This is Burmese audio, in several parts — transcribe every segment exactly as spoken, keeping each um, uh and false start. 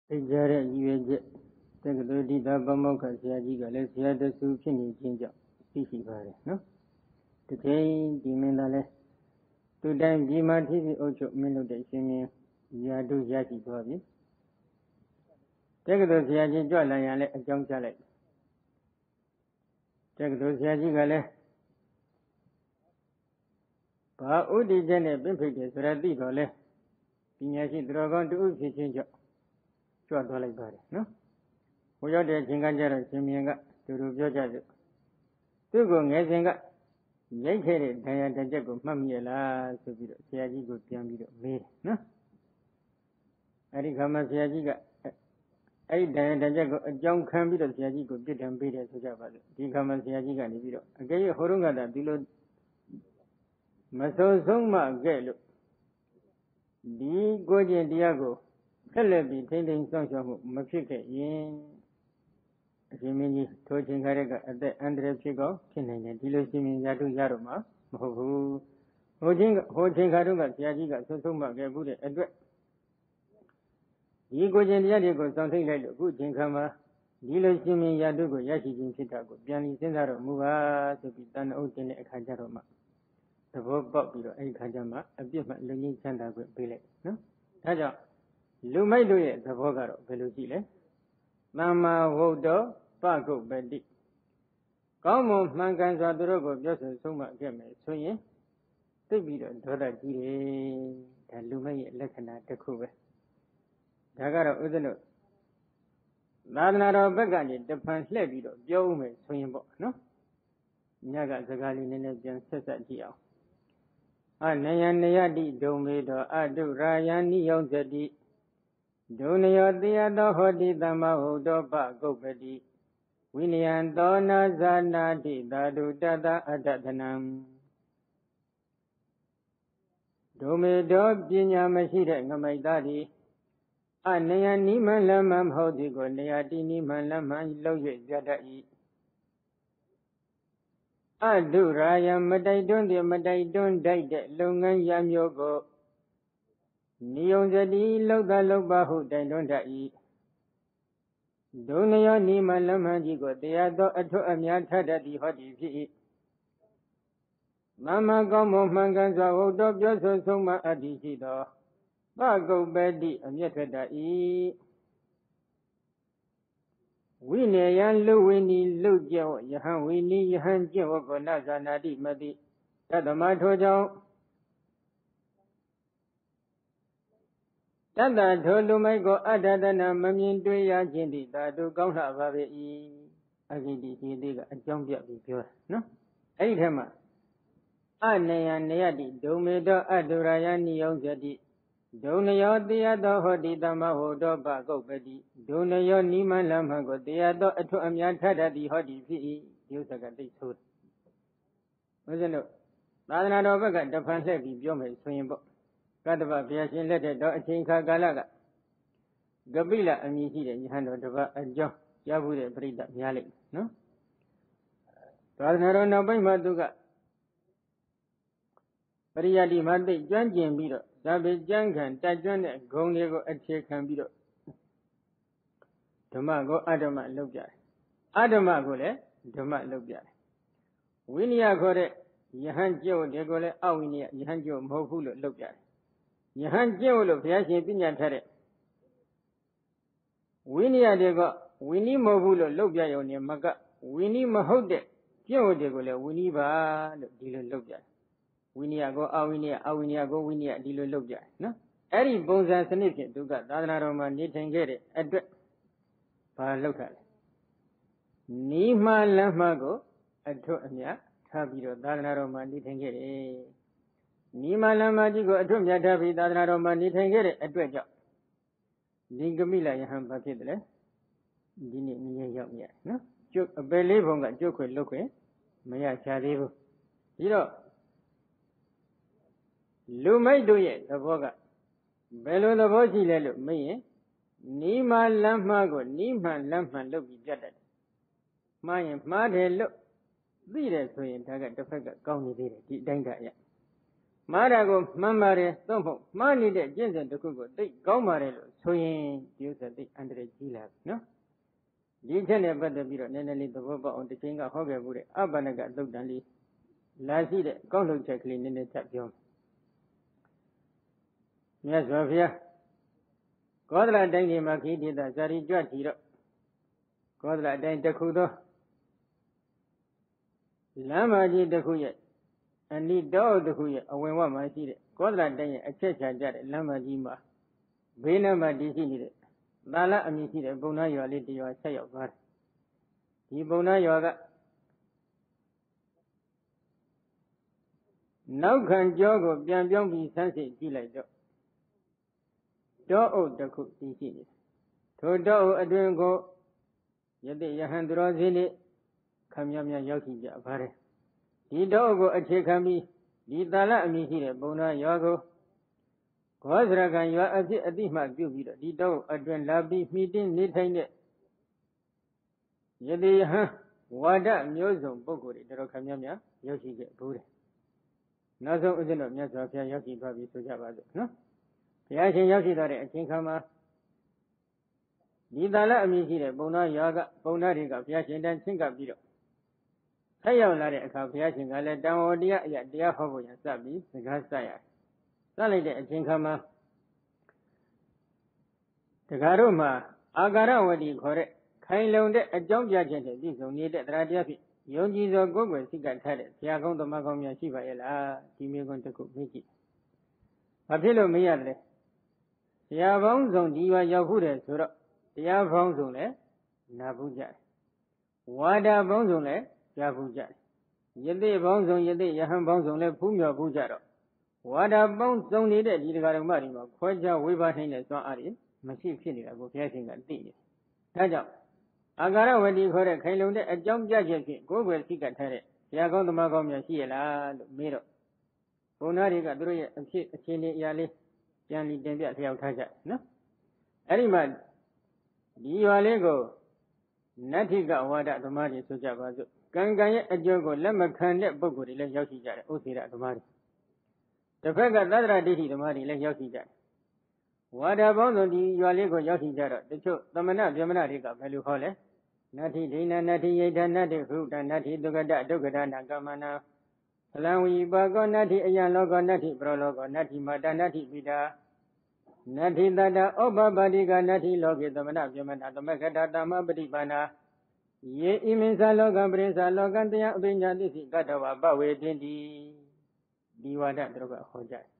သိကြတဲ့ရည်ရွယ်ချက်တက္ကသိုလ်ဒီတာပမောက္ခဆရာကြီးကလည်းဆရာတဆူဖြစ်နေခြင်းကြောင့်သိရှိပါတယ်နော်တကယ်ဒီမင်းသားလဲသူတိုင်းဒီမှာဖြစ်ဖြစ်အုပ်ချုပ်မင်းလုပ်တဲ့ရှင်မင်းရာတို့ရရှိသွားပြီတက္ကသိုလ်ဆရာကြီးကြွလာရင်လည်းအကြောင်းကြားလိုက်တက္ကသိုလ်ဆရာကြီးကလည်းဘာဥဒိချက်နဲ့ပြင့်ဖိတ်တယ်ဆိုရသိတော့လဲပညာရှိသူတော်ကောင်းတူဖြစ်ခြင်းကြောင့်ကြွသွားလိုက်ပါတယ်နော်ဟိုရောက်တဲ့အချိန်ကကျတော့ရှင်မင်းကသူတို့ပြောကြတယ်သူ့ကိုငယ်စဉ်ကရိုက်ခဲ့တဲ့တရားတစ်ချက်ကိုမှတ်မိရလားဆိုပြီးတော့ဆရာကြီးကိုပြန်ပြီးတော့မေးတယ်နော်အဲ့ဒီခါမှာဆရာကြီးကအဲ့ဒီတရားတစ်ချက်ကိုအကြောင်းခံပြီးတော့ဆရာကြီးကိုပြစ်ဒဏ်ပေးတယ်ဆိုကြပါစို့ဒီခါမှာဆရာကြီးကနေပြီးတော့အကယ်၍ဟိုတုန်းကတည်းကဒီလိုမဆိုးဆုံးမှခဲ့လို့ဒီကိုကျင့်တရားကိုဆက်လက်ပြီးထိမ့်သိမ်းစောင့်ရှောက်မှုမဖြစ်ခဲ့ရင်အရှင်မင်းကြီးထိုးချိန်ခါရက်ကအသက်အန္တရာယ်ဖြစ်ကောဖြစ်နိုင်တယ်ဒီလိုရှင်မင်းရတို့ရတော့မှာမဟုတ်ဘူးဟိုချိန်ဟိုချိန်ခါတုန်းကဆရာကြီးကဆွဆုံးမှခဲ့ဘူးတဲ့အတွက်ဒီကိုကျင့်တရားတွေကိုစောင့်ထိတ်လိုက်လို့အခုချိန်ခါမှာဒီလိုရှင်မင်းရတို့ကိုရရှိခြင်းဖြစ်တာကိုပြန်ပြီးစဉ်းစားတော့မူပါဆိုပြီးတန်အုပ်တင်တဲ့အခါကျတော့မှသဘောပေါက်ပြီးတော့အဲ့ဒီခါကျမှအပြစ်မှလူကြီးချမ်းသာခွင့်ပေးလိုက်နော်ဒါကြောင့်လူမိုက်တို့ရဲ့သဘောကတော့ဘယ်လိုကြည့်လဲသမ္မာဝုဒ္ဓောပကုပ္ပတိကောင်းမွန်မှန်ကန်စွာသူတို့ကိုပြောဆိုဆုံးမခဲ့မယ်ဆိုရင်သိပြီးတော့ဒေါသကြီးတယ်ဒါလူမိုက်ရဲ့လက္ခဏာတစ်ခုပဲဒါကတော့ဥစ္စနုသာသနာတော်ဘက်ကနေတဖန်လှည့်ပြီးတော့ပြောဦးမယ်ဆိုရင်ပေါ့နော်ညကစကားလေးနည်းနည်းပြန်ဆက်ဆက်ကြည့်အောင်အနယနယတိဒုံမေတောအတုရာယနိယောဇတိဒုနယောတေယသောဟောတိသမ္မာဟုတောပကုပ္ပတိဝိနယံသောနာဇာနာတိသာဓုတတအတ္တသနံဒုမေတောပညာမရှိတဲ့ငမိတ်သားသည်အနယနိမလမမဟုတ်သည်ကိုနယတိနိမလမလောက်၍ပြတတ်၏အဒုရာယမတိုက်တွန်းသည်မတိုက်တွန်းတိုက်တဲ့လုပ်ငန်းရမျိုးကိုနိယုံဇတိလောက်သာလောက်ပါဟုတိုက်တွန်းတတ်၏ဒုနယောနိမလမကြီးကိုတရားသောအထွတ်အများထတတ်သည်ဟောသည်ဖြစ်၏သမ္မာကောင်းမွန်မှန်ကန်စွာဟုတ်တော်ပြောဆိုဆုံးမအပ်သည်ရှိသောပကုပ္ပတိအမျက်ထွက်တတ်၏ဝိနေယံလူဝိနီလူကျင့်ဝယဟံဝိနီယဟံကျင့်ဝကိုနဇာနာတိမတိတသမထိုကြောင့်တတ္တထိုလူမိုက်ကိုအတ္တတနာမမြင်တွေ့ရခြင်းသည်သာဓုကောင်းလှပါပေ၏အဂိတိဒီသေးကအကြောင်းပြပြီးပြောတာနော်အဲ့ဒီထဲမှာအနေယနေယတိဒုံမေတောအတုရာယနိယောဇတိဒုံနယောတရားသောဟောတိသမ္မာဟုတောပကုပ္ပတိဒုံနယောနိမလမကိုတရားသောအထွတ်အများထတတ်သည်ဟောတိဖြစ်၏ဒီဥစ္စာကသိဆိုးတယ်ဘုရားတို့သာသနာတော်ဘက်ကတဖန်လှည့်ပြီးပြောမယ်ဆိုရင်ပေါ့ကတ္တဗဘုရားရှင်လက်ထက်တော်အချိန်ခါကာလကကပိလအမည်ရှိတဲ့ယဟန်တော်တစ်ပါးအကြောင်းကြားဘူးတဲ့ပြိတ္တများလိမ့်နော်သာသနာတော်နောက်ပိုင်းမှာသူကပရိယတိမှာသိကျွမ်းကျင်ပြီးတော့ဒါပေကျမ်းခံတိုက်ကျွမ်းတဲ့ဂုဏ်တွေကိုအခြေခံပြီးတော့ဓမ္မကိုအဓမ္မလုပ်ကြတယ်အဓမ္မကိုလည်းဓမ္မလုပ်ကြတယ်ဝိနည်းခေါ်တဲ့ယဟန်ကျင့်ဝတ်တွေကိုလည်းအဝိနည်းယဟန်ကျင့်ဝတ်မဟုတ်ဘူးလို့လုပ်ကြတယ်ယဟန်ကျင့်ဝတ်လို့ဘုရားရှင်ပြညာထားတဲ့ဝိနည်းတွေကဝိနည်းမဟုတ်ဘူးလို့လုပ်ပြရုံနဲ့မကဝိနည်းမဟုတ်တဲ့ကျင့်ဝတ်တွေကိုလည်းဝိနည်းပါလို့ဒီလိုလုပ်ကြတယ်ဝိနည်းကိုအဝိနည်းအဝိနည်းကိုဝိနည်းဒီလိုလုပ်ကြတယ်နော်အဲ့ဒီပုံစံစနစ်ဖြင့်သူကသာသနာတော်မှာနေထိုင်ခဲ့တဲ့အတွက်ဘာလုပ်တာလဲနိမလမ်းမကိုအထွတ်အမြတ်ထားပြီးတော့သာသနာတော်မှာနေထိုင်ခဲ့တယ်နိမလမ်းမကြီးကိုအထွတ်အမြတ်ထားပြီးသာသနာတော်မှာနေထိုင်ခဲ့တဲ့အတွက်ကြောင့်ဒီကမိလယဟန်ဘာဖြစ်တယ်လဲဒီနေ့မြင်ရောက်ရတယ်နော်ကျွတ်အပယ်လေးဘုံကကျွတ်ခွေလွတ်ခွေမရချသေးဘူးဒီတော့လူမိုက်တို့ရဲ့သဘောကဘယ်လိုသဘောရှိလဲလို့မေးရင်နိမလမ်းမှကိုနိမှန်လမ်းမှန်လုပ်ပြီးပြတ်တတ်တယ်မှားရင်မှားတယ်လို့သိတယ်ဆိုရင်ဒါကတစ်ဖက်ကကောင်းနေသေးတယ်ဒီအတိုင်းတည်းမှားတာကိုမှန်ပါတယ်သို့မဟုတ်မှားနေတဲ့ကျင့်စဉ်တစ်ခုကိုသိကောင်းပါတယ်လို့ဆိုရင်ဒီဥစ္စာသိအန္တရာယ်ကြီးလာပြီနော်ဒီချက်နဲ့ပတ်သက်ပြီးတော့နည်းနည်းလေးသဘောပေါက်အောင်တစ်ချိန်ကဟောခဲ့မှုတဲ့အပ္ပန္နကသုတ်တန်လေးလာရှိတဲ့ကောက်လှုပ်ချက်ကလေးနည်းနည်းချက်ပြောမြတ်စွာဘုရားကောသလတိုင်းဒီမှာခိတိတဇာတိကြွထီတော့ကောသလတိုင်းတစ်ခုသောလမ်းမကြီးတစ်ခုရဲ့အနိတောတစ်ခုရဲ့အဝင်ဝမှာရှိတဲ့ကောသလတိုင်းရဲ့အချက်ချာကြတဲ့လမ်းမကြီးမှာဘေးနားမှာတည်ရှိနေတဲ့သာလအမည်ရှိတဲ့ပုံနာရွာလေးတစ်ရွာဆက်ရောက်သွားတယ်ဒီပုံနာရွာကနောက်ခံကြောကိုပြန်ပြောင်းပြီးဆန်းစစ်ကြည့်လိုက်တော့တောအုပ်တစ်ခုတည်ရှိနေတယ်ထိုတောအုပ်အတွင်ကိုယတိယဟန်သူတော်စည်းလေးခမည်းများရောက်ရှိကြပါတယ်ဒီတောအုပ်ကိုအခြေခံပြီးဒီသာလအမည်ရှိတဲ့ပုံနာရွာကိုခောစရကံရွာအဖြစ်အတိမှပြုပြီးတော့ဒီတောအတွင်လာပြီးမိတင်းနေထိုင်တဲ့ယတိဟံဝါဒမျိုးစုံပုဂ္ဂိုလ်တွေတော်ခမည်းများရောက်ရှိခဲ့ဘူးတယ်နောက်ဆုံးဥစ္စတော်မြတ်စွာဘုရားရောက်ရှိသွားပြီဆိုကြပါစို့နော်ဘုရားရှင်ရောက်ရှိသွားတဲ့အချိန်ခါမှာဒီသာလအမည်ရှိတဲ့ပုံနာရွာကပုံနာတွေကဘုရားရှင်တန်ချင်းကပ်ပြီးတော့ဆက်ရောက်လာတဲ့အခါဘုရားရှင်ကလည်းတန်ဝေါ်တရားအရာတရားဟောဖို့ရစပြီးစကားဆက်ရတယ်စလိုက်တဲ့အချိန်ခါမှာတခါတော့မှအာကာရဝတိခေါ်တဲ့ခိုင်လုံတဲ့အကြောင်းပြချက်နဲ့ပြည့်စုံနေတဲ့တရားတရားဖြင့်ယုံကြည်သောကိုယ်ွယ်စိတ်ကထားတဲ့ဆရာကောင်းသမားကောင်းများရှိပါရဲ့လားဒီမျိုးကွန်းတစ်ခုမေးကြည့်ဘာဖြစ်လို့မေးရလဲဆရာပေါင်းစုံဒီရွာရောက်ခုတယ်ဆိုတော့တရားပေါင်းစုံလည်းနာဘူးကြတယ်ဝါဒပေါင်းစုံလည်းကြားဘူးကြတယ်ယသိပေါင်းစုံယသိယဟန်ပေါင်းစုံလည်းဖူးမြော်ဘူးကြတော့ဝါဒပေါင်းစုံနေတဲ့ဒီတရားဓမ္မတွေမှာခွဲခြားဝေဘာနိုင်တဲ့စွမ်းအားတွေမရှိဖြစ်နေတာကိုဘုရားရှင်ကသိတယ်ဒါကြောင့်အာကာရဝတိခေါ်တဲ့ခိုင်လုံတဲ့အကြောင်းပြချက်ဖြင့်ကိုယ်ွယ်စိတ်ကထားတဲ့ဆရာကောင်းသမားကောင်းများရှိရလားလို့မေးတော့ဘုံသားတွေကသူတို့ရဲ့အဖြစ်အခြေအနေအရာလေးပြန်ပြီးတင်ပြလျှောက်ထားကြနော်အဲ့ဒီမှာဒီရွာလေးကိုနတ္ထိကဝါဒသမားတွေဆိုကြပါစို့ကံကံရဲ့အကျိုးကိုလက်မခံတဲ့ပုဂ္ဂိုလ်တွေလည်းရောက်ရှိကြတယ်ဥစ္စေရသမားတွေတစ်ဖက်ကသတ္တရဒိဋ္ဌိသမားတွေလည်းရောက်ရှိကြတယ်ဝါဒပေါင်းစုံဒီရွာလေးကိုရောက်ရှိကြတော့တချို့သမဏဗြဟ္မဏတွေကဘယ်လိုဟောလဲနတ္ထိဒိဏနတ္ထိယိဋ္ဌနတ္ထိဟုတနတ္ထိဒုက္ကတဒုက္ကဒနာကမ္မနာဖလံဝိပါကောနတ္ထိအယံလောကောနတ္ထိပရောလောကောနတ္ထိမာတနတ္ထိပိတာနတ္ထိတတဩပပတိကနတ္ထိလောကေသမဏဗြဟ္မဏသမက္ခတတမပฏิပါဏာယေဣမိသလောကပရိစ္ဆာလောကံတရားအပညာသိစိကတ္တဝပဝေတင်တိဒီဝါဒတို့ကဟောကြတယ်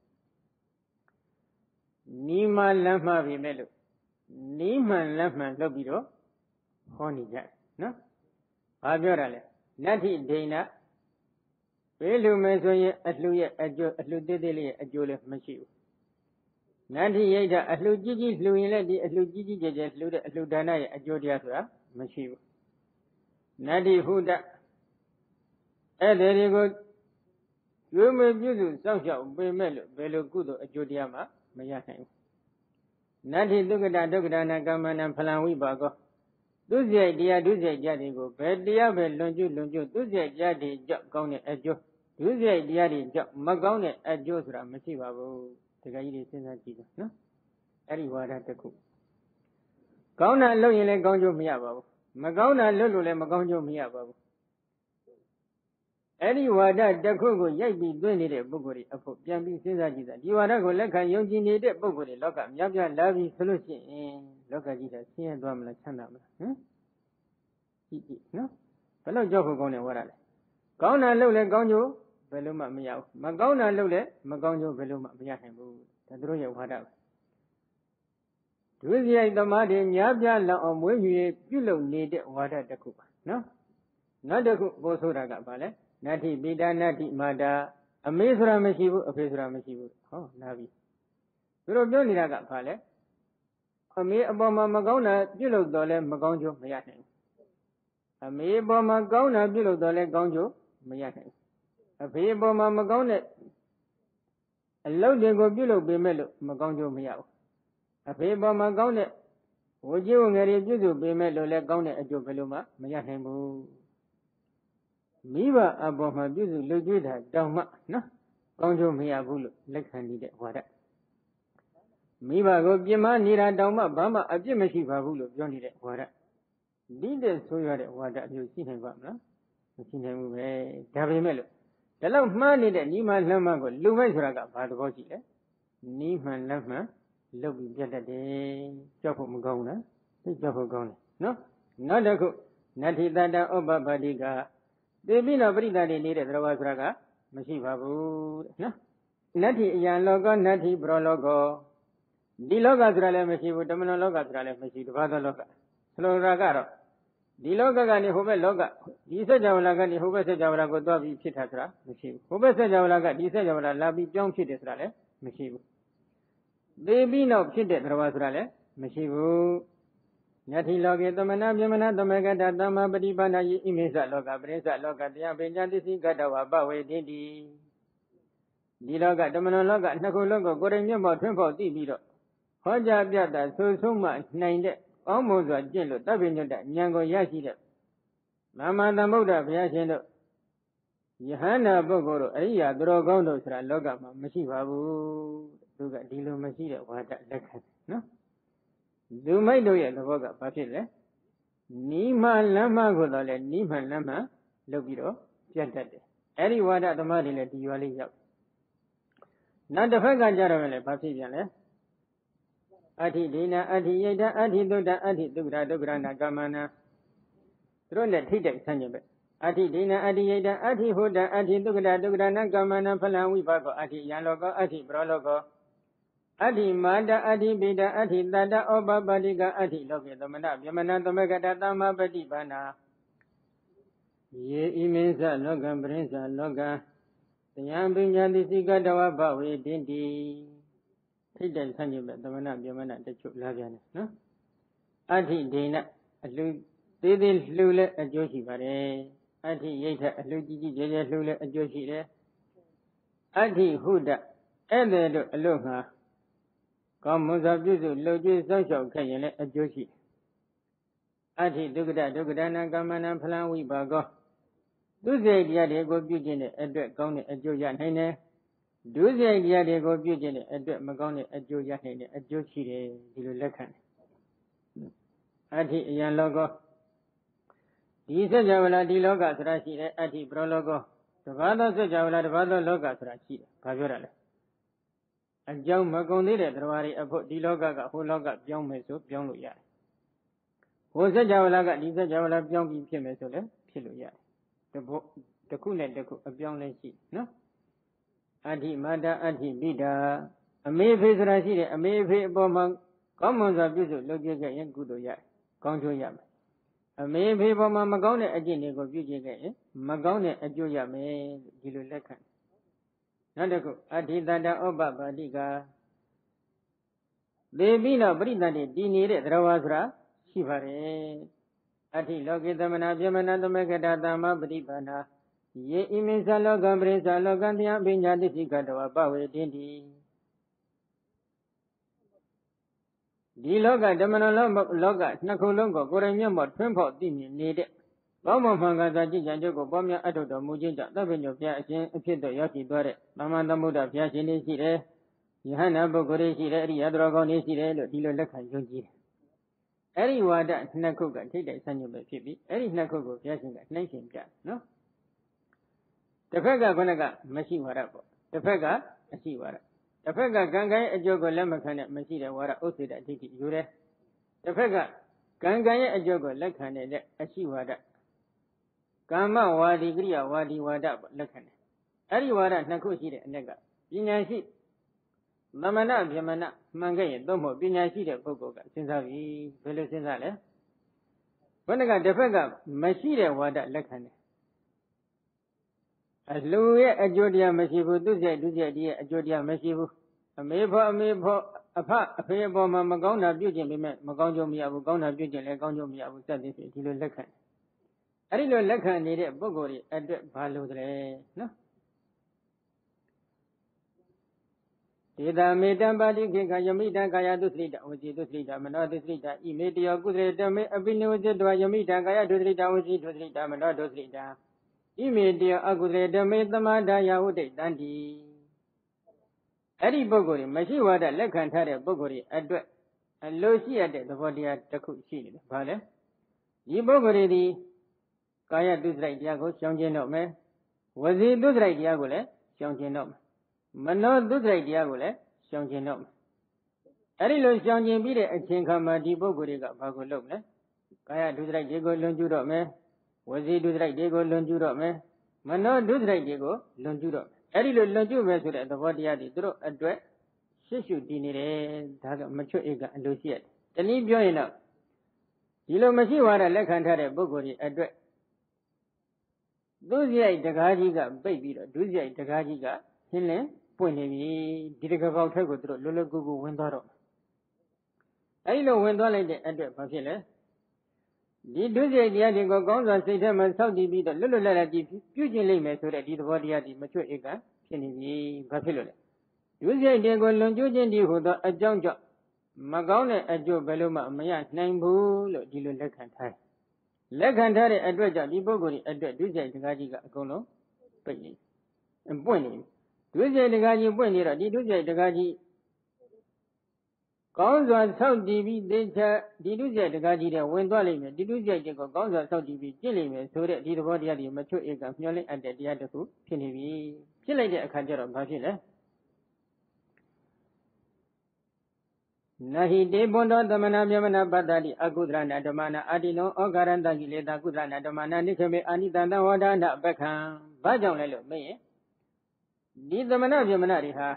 နီးမှလမ်းမှပြီမဲ့လို့နီးမှန်လမ်းမှန်လုပ်ပြီးတော့ဟောနေကြတယ်နော်ဘာပြောတာလဲနတ္ထိဒိဏပေးလူမယ်ဆိုရင်အလှရဲ့အကျိုးအလှသေးသေးလေးရဲ့အကျိုးလည်းမရှိဘူးနတ္ထိယိဋ္ဌအလှကြီးကြီးလှူရင်လည်းဒီအလှကြီးကြီးကျယ်ကျယ်လှူတဲ့အလှဒါနရဲ့အကျိုးတရားဆိုတာမရှိဘူးနတ္ထိဟုတအဲ့ဒီတွေကိုကျွေးမွေးပြုစုစောင့်ရှောက်ပေးမဲ့လို့ဘယ်လိုကုသိုလ်အကျိုးတရားမှမရနိုင်ဘူးနတ္ထိဒုက္ကတဒုက္ကဒါနကမ္မနံဖလံဝိပါကောသူစရိုက်တရားဒုစရိုက်ကြတဲ့ကိုဘယ်တရားပဲလွန်ကျွလွန်ကျွသူစရိုက်ကြတဲ့ကြောင့်ကောင်းတဲ့အကျိုးဒုစရိုက်တရားတွေကြောင့်မကောင်းတဲ့အကျိုးဆိုတာမရှိပါဘူးတခါကြီးတွေစဉ်းစားကြည့်ပါနော်အဲ့ဒီဝါဒတစ်ခုကောင်းတာလုပ်ရင်လည်းကောင်းကျိုးမရပါဘူးမကောင်းတာလုပ်လို့လည်းမကောင်းကျိုးမရပါဘူးအဲ့ဒီဝါဒတစ်ခုကိုရိုက်ပြီးသွင်းနေတဲ့ပုဂ္ဂိုလ်တွေအဖို့ပြန်ပြီးစဉ်းစားကြည့်တာဒီဝါဒကိုလက်ခံယုံကြည်နေတဲ့ပုဂ္ဂိုလ်တွေလောကများပြားလာပြီးဆိုလို့ရှိရင်လောကကြီးကဆင်းရဲသွားမလားချမ်းသာမလားဟမ်ကြည့်ကြည့်နော်ဘယ်တော့ကြောက်ဖို့ကောင်းတယ်ဝါဒလဲကောင်းတာလုပ်လဲကောင်းကျိုးဘယ်လို့မှမရဘူးမကောင်းတာလုပ်လဲမကောင်းကျိုးဘယ်လို့မှမရနိုင်ဘူးဒါတို့ရဲ့ဝါဒပဲဒုစရိုက်သမားတွေများပြားလောက်အောင်မွေးမြူပြုလုပ်နေတဲ့ဝါဒတစ်ခုပါနော်နောက်တစ်ခုပို့ဆိုတာကဘာလဲနတ္ထိပိတာနတ္ထိမာတာအမေဆိုတာမရှိဘူးအဖေဆိုတာမရှိဘူးဟောလာပြီသူတို့ပြောနေတာကဘာလဲအမေအပေါ်မှာမကောင်းတာပြုလုပ်တော့လဲမကောင်းကျိုးမရနိုင်ဘူးအမေအပေါ်မှာကောင်းတာပြုလုပ်တော့လဲကောင်းကျိုးမရနိုင်ဘူးအဖေအပေါ်မှာမကောင်းတဲ့အလုပ်တွေကိုပြုလုပ်ပေမဲ့လို့မကောင်းကျိုးမရဘူးအဖေအပေါ်မှာကောင်းတဲ့ဝကြီးဝငယ်တွေပြုစုပေမဲ့လို့လဲကောင်းတဲ့အကျိုးဘယ်လိုမှမရနိုင်ဘူးမိဘအပေါ်မှာပြုစုလူကျွေးတာတောင်းမှနော်ကောင်းကျိုးမရဘူးလို့လက်ခံနေတဲ့ဝါဒမိဘကိုပြမနေတာတောင်မှဘာမှအပြစ်မရှိပါဘူးလို့ပြောနေတဲ့ဝါဒဒီတဲ့ဆိုရတဲ့ဝါဒမျိုးရှိနိုင်ပါမလားမရှိနိုင်ဘူးပဲဒါပေမဲ့လို့ဒါလောက်မှားနေတဲ့ညီမလမ်းမကိုလူမိုက်ဆိုတာကဘာသဘောရှိလဲနီးမှန်လက်မှန်လုပ်ပြီးပြတ်တတ်တယ်ကြောက်ဖို့မကောင်းဘူးလားသိကြောက်ဖို့ကောင်းတယ်နော်နောက်တစ်ခုနတ္ထိတတဥပပပတိကသေပြီးတော့ပြိတ္တာတွေနေတဲ့သရဝါဆိုတာကမရှိပါဘူးတဲ့နော်နတ္ထိအယံလောကနတ္ထိပရောလောကောဒီလောကဆိုတာလည်းမရှိဘူးတမန်တော်လောကဆိုတာလည်းမရှိတပါးသောလောကဆိုလိုတာကတော့ဒီလောကကနေဟိုဘက်လောကဒီစัจ java လာကနေဟိုဘက်စัจ java လာကိုသွားပြီးဖြစ်တာဆိုတာမရှိဘူးဟိုဘက်စัจ java လာကဒီစัจ java လာလာပြီးပြောင်းဖြစ်တယ်ဆိုတာလည်းမရှိဘူးသေပြီးနောက်ဖြစ်တဲ့သရဝါဆိုတာလည်းမရှိဘူးညတိလောကေသမဏပြမနာသမဂတသမ္မာပฏิပါဏယိဣမိစ္ဆလောကပရိစ္ဆလောကတရားပညာသစ္စည်းကတဝပဝေတိတိဒီလောကတမန်တော်လောကနှစ်ခုလုံးကိုကိုယ်တိုင်မျက်မှောက်ထွန်းဖောက်သိပြီးတော့ဟောကြားပြတာဆိုဆုံးမှနိုင်တဲ့ကောင်းမွန်စွာကျင့်လို့တပ္ပိညတ္တဉာဏ်ကိုရရှိတဲ့သမ္မာသမ္ဗုဒ္ဓဘုရားရှင်တို့ယဟန္တာပုဂ္ဂိုလ်တို့အရိယာသူတော်ကောင်းတို့ဆိုတာလောကမှာမရှိပါဘူးသူကဒီလိုမရှိတဲ့ဝါဒလက်ခံနော်လူမိုက်တို့ရဲ့သဘောကဘာဖြစ်လဲနီးမှလမ်းမကိုတော့လေနီးမှလမ်းမလုပ်ပြီးတော့ပြတ်တတ်တယ်အဲ့ဒီဝါဒသမားတွေလည်းဒီရွာလေးရောက်နောက်တစ်ဖက်ကကြတော့လည်းဘာဖြစ်ပြန်လဲအဋ္ဌိဒိနာအဋ္ဌိယိတအဋ္ဌိသုတ္တအဋ္ဌိသုက္ကရဒုက္ခရဏကမ္မနာသူတို့နဲ့ထိတ်တိုက်ဆန်းကျင်ပဲအဋ္ဌိဒိနာအဋ္ဌိယိတအဋ္ဌိဟုတ္တအဋ္ဌိသုက္ကရဒုက္ခရဏကမ္မနာဖလံဝိပါကောအဋ္ဌိယံလောကောအဋ္ဌိပရောလောကောအဋ္ဌိမာတအဋ္ဌိပိတအဋ္ဌိတတဩပပတိကအဋ္ဌိလောကေသမဏဗြဟ္မဏသမဂတသမ္မာပฏิပါဏာယေဣမိစ္ဆလောကံပရိစ္ဆလောကံတရားပညာသစ္စည်းကတဝဘဝေတိတိထိတ်တိုက်ဆန်းကျင်ပဲသမဏဗြဟ္မဏတချို့လာပြန်တယ်နော်အဋ္ဌိဒိဏအလှသေးသေးလှူလဲအကျိုးရှိပါတယ်အဋ္ဌိယိဋ္ဌအလှကြီးကြီးကျယ်ကျယ်လှူလဲအကျိုးရှိတယ်အဋ္ဌိဟုတဧည့်သည်တို့အလို့ငှာကောင်းမွန်စွာပြုစုလှုပ်ကြွေးစောင့်ရှောက်ခဲ့ရင်လည်းအကျိုးရှိအဋ္ဌိဒုက္ခဒဒုက္ခဒနာကမ္မနာဖလံဝိပါကောသူစိတ်တရားတွေကိုပြုကျင့်တဲ့အတွက်ကောင်းတဲ့အကျိုးရနိုင်တယ်ဒုစရိုက်တရားတွေကိုပြုကျင့်တဲ့အတွက်မကောင်းတဲ့အကျိုးရနိုင်တဲ့အကျိုးရှိတယ်ဒီလိုလက်ခံတယ်အဋ္ဌိအယံလောကောဒီစัจ java လာဒီလောကဆိုတာရှိတယ်အဋ္ဌိပရောလောကောတဘာသောစัจ java လာတဘာသောလောကဆိုတာရှိတယ်ဘာပြောတာလဲအကြောင်းမကုန်သေးတဲ့တရားတွေအဖို့ဒီလောကကဟိုလောကပြောင်းမယ်ဆိုပြောင်းလို့ရတယ်ဟိုစัจ java လာကဒီစัจ java လာပြောင်းပြီးဖြစ်မယ်ဆိုလည်းဖြစ်လို့ရတယ်တဘတခုနဲ့တခုအပြောင်းလဲရှိနော်အဋ္ဌိမာတအဋ္ဌိပိတာအမေဖေဆိုတာရှိတယ်အမေဖေအပေါ်မှာကောင်းမွန်စွာပြုစုလုပ်ကြခဲ့ရင်ကုသိုလ်ရကောင်းကျိုးရမယ်အမေဖေပေါ်မှာမကောင်းတဲ့အကျင့်တွေကိုပြုကျင့်ခဲ့ရင်မကောင်းတဲ့အကျိုးရမယ်ဒီလိုလက်ခံနောက်တစ်ခုအဋ္ဌိတတဩပပါတိကသေပြီးတော့ပရိသတ်တွေတည်နေတဲ့သရဝါဆိုတာရှိပါတယ်အဋ္ဌိလောကေသမနာပြမနာသမဂတသမ္မာပฏิပါဏာယေဣမိစ္ဆလောကံပရိစ္ဆလောကံတရားပညာသစ္စည်းကတဝပဝေတိတိဒီလောကဓမ္မနလောလောကနှစ်ခုလုံးကိုကိုယ်တိုင်မျက်မှောက်ထွန်းဖောက်သိမြင်နေတဲ့ကောင်းမွန်မှန်ကန်စွာကြည်ကြံကြုတ်ကိုပေါ်များအထုတော်မူခြင်းကြောင့်သဗ္ဗညုဘုရားအရှင်အဖြစ်သို့ရောက်ရှိသွားတဲ့သမ္မာသမ္ဗုဒ္ဓဘုရားရှင်တွေရှိတယ်ယဟန္တာပုဂ္ဂိုလ်တွေရှိတယ်အရိယသတော်ကောင်းတွေရှိတယ်လို့ဒီလိုလက်ခံယုံကြည်တယ်အဲ့ဒီဝါဒနှစ်ခုကထိတ်တိုက်ဆန်းကျင်ပဲဖြစ်ပြီးအဲ့ဒီနှစ်ခုကိုဘုရားရှင်ကနှိုင်းရှင်ပြနော်တစ်ဖက်ကခုနကမရှိဝါဒပေါ့တစ်ဖက်ကအရှိဝါဒတစ်ဖက်ကကံကံရဲ့အကျိုးကိုလက်မခံတဲ့မရှိတဲ့ဝါဒဥစ္စေတအဋ္ဌိယူတယ်တစ်ဖက်ကကံကံရဲ့အကျိုးကိုလက်ခံတဲ့အရှိဝါဒကာမဝါဒီကရိယာဝါဒီဝါဒပေါ့လက်ခံတယ်အဲ့ဒီဝါဒနှစ်ခုရှိတဲ့အ낵ကပညာရှိသမဏဗြဟ္မဏမှန်ခဲ့ရင်သို့မဟုတ်ပညာရှိတဲ့ပုဂ္ဂိုလ်ကစဉ်းစားပြီဘယ်လိုစဉ်းစားလဲခုနကတစ်ဖက်ကမရှိတဲ့ဝါဒလက်ခံတယ်အလှရဲ့အကျိုးတရားမရှိဘူးသူစိတ်သူစိတ်ရဲ့အကျိုးတရားမရှိဘူးအမေဖို့အမေဖို့အဖအဖေအပေါ်မှာမကောင်းတာပြုကျင့်ပေမဲ့မကောင်းကျိုးမရဘူးကောင်းတာပြုကျင့်လည်းကောင်းကျိုးမရဘူးစသဖြင့်ဒီလိုလက်ခံအဲ့ဒီလိုလက်ခံနေတဲ့ပုဂ္ဂိုလ်တွေအတွက်ဘာလို့လဲနော်ဒေတာမေတ္တပါတိခေခယမိတံကာယသုစရိတဝစီသုစရိတမနောသုစရိတဣမေတယောကုသရေတမေအပိနိဝဇ္ဇတဝယမိတံကာယသုစရိတဝစီသုစရိတမနောသုစရိတဣမေတယောအကုသရေတမေသမာဒာယဝုဒိတံတိ Eri Bogori, Mashiwada, Lekantare, Bogori, Adwet, and Losia de the Vodia Taku Shili, Vale. Ye Bogori, Kaya Duzrai Diago, Shangenome, was he Duzrai Diagole, Shangenome, Mano Duzrai Diagole, Shangenome. Eri Lo Shangen Bide, a Chinkama di Bogoriga, Bagolome, Kaya Duzrai Diego Lunjurome, was he Duzrai Diego Lunjurome, Mano Duzrai Diego, Lunjurome. Eri Lo Lunjume so that the Vodia di Dro Adwet. Shishu dinire, Daga mature ega and Luciet. The leave join up. Yellow Mashiwara Lekantare Bogori address. Duzia Dagajiga, baby, Duzia Dagajiga, Hinle, Pointy, Didaka Tago, Lula Gugu Windoro. I know when Dolly the address, Papilla. The Duzia Diadigo Gonza Satan and Saudi be the Lula Fusion Lame so that the body at the mature ega, Kenny Papilla. Duzia Diego Lonjujin who the adjunct Magone Adjo Beluma Maya nine bull Dilu Lekantai. Lekantare address the Bogori address Duzia Gajiga Gono, Penny. And Pointing. Duzia the Gaji Pointy, the Duzia the Gaji. Gonza South D B, Data, Duzia the Gaji, Wendwalling, Duzia Jago, Gonza South D B, Chile, so that the body of the mature ega, Nolly and the other two, Penny. Chile a Kajara Bajilla. Nahi de Bondo, the Manamana Badadi, Agudrana, Domana, Adino, Ogaranda Gileda, Gudrana, Domana, Nikame, Anita, Wada, Beckham, Bajon Lelo, May. Did the Manamana,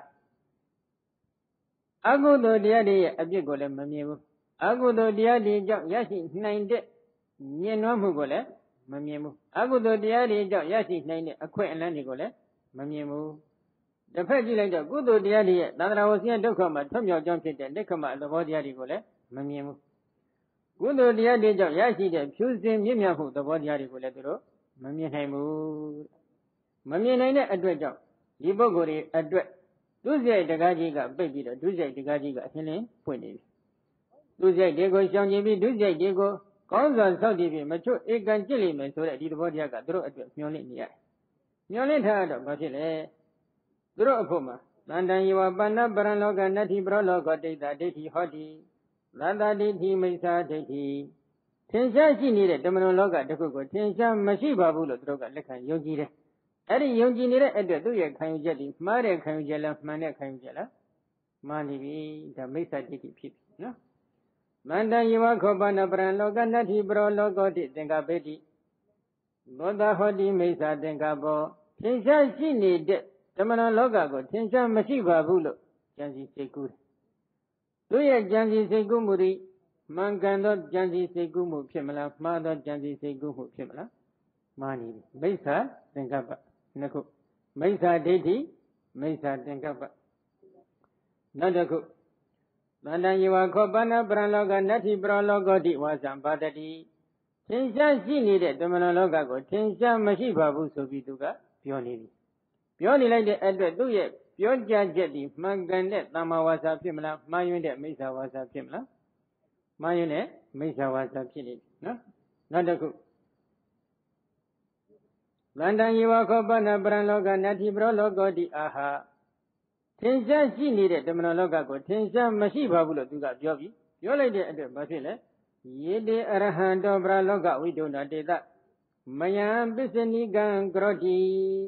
Agudo Diadi, Abigole, Mamiu, Agudo Diadi, Yashi, nine de Yenamugole, Mamimu, Agudo Diadi, Yashi, nine, a quaint landigole, Mamimu. The Pagilanda, good Diadi, that I was here to come at Tom your jumping and Nikoma, the body Adigole, Mamimu. Good Diadi, Yashi, the Tuesday, Yimiahu, the body Adigole, Mamiamu. Mamiana address, Libogori address. Duzia the Gajiga, baby, Duzia the Gajiga, Helen, Pointy. Duzia Diego, Shangibi, Duzia Diego, Gonza Saudi, mature egg and chili, so that the body got through at Miolia. Miolia had a Basile. Draw Puma. London you are Bana Baranoga, Nati Brologa, Data, Dati, Hoti, Landa Diti, Mesa, Dati. Tensha she needed Dominoga, the Coco, Tensha, Mashiba Bulu, Droga, Leka, Yogi. Eddie Yogi needed at the Duya Kanjeli, Maria Kanjela, Mania Kanjela, Mani, the Mesa Diti Pip. No? London you are Cobana Branoga, Nati Brologa, Denga Betty. Boda Hoti, Mesa, Dengabo. Tensha she needed. Tamana Logago, Tensha Mashiva Bulo, Jansi Sekur. Do ya Jansi Segumuri, Mangando Jansi Segumu Pimala, Mother Jansi Segumu Pimala, Mani, Mesa, Dengaba, Naku, Mesa Deti, Mesa Dengaba. Nadaku. Nanda you are Kobana Braloga, Nati Bralogo, di was Ambadadi. Tensha she needed Tamana Logago, Tensha Mashiva Buso Bituga, Pioni. Pioni like the address, do ye, Pionja Jetty, Manganet, Namawasa Pimla, Mayune, Mesa was a Pimla. Mayune, Mesa was a Pili, no? Not a cook. London you are Cobana Braloga, Nati Brologo, di Aha. Tensha she needed the Monologago, Tensha Mashiva Bulo to got Jovi. You like the address, Basile. Ye de Arahando Braloga, we do not do that. Mayam Bissenigan Groti.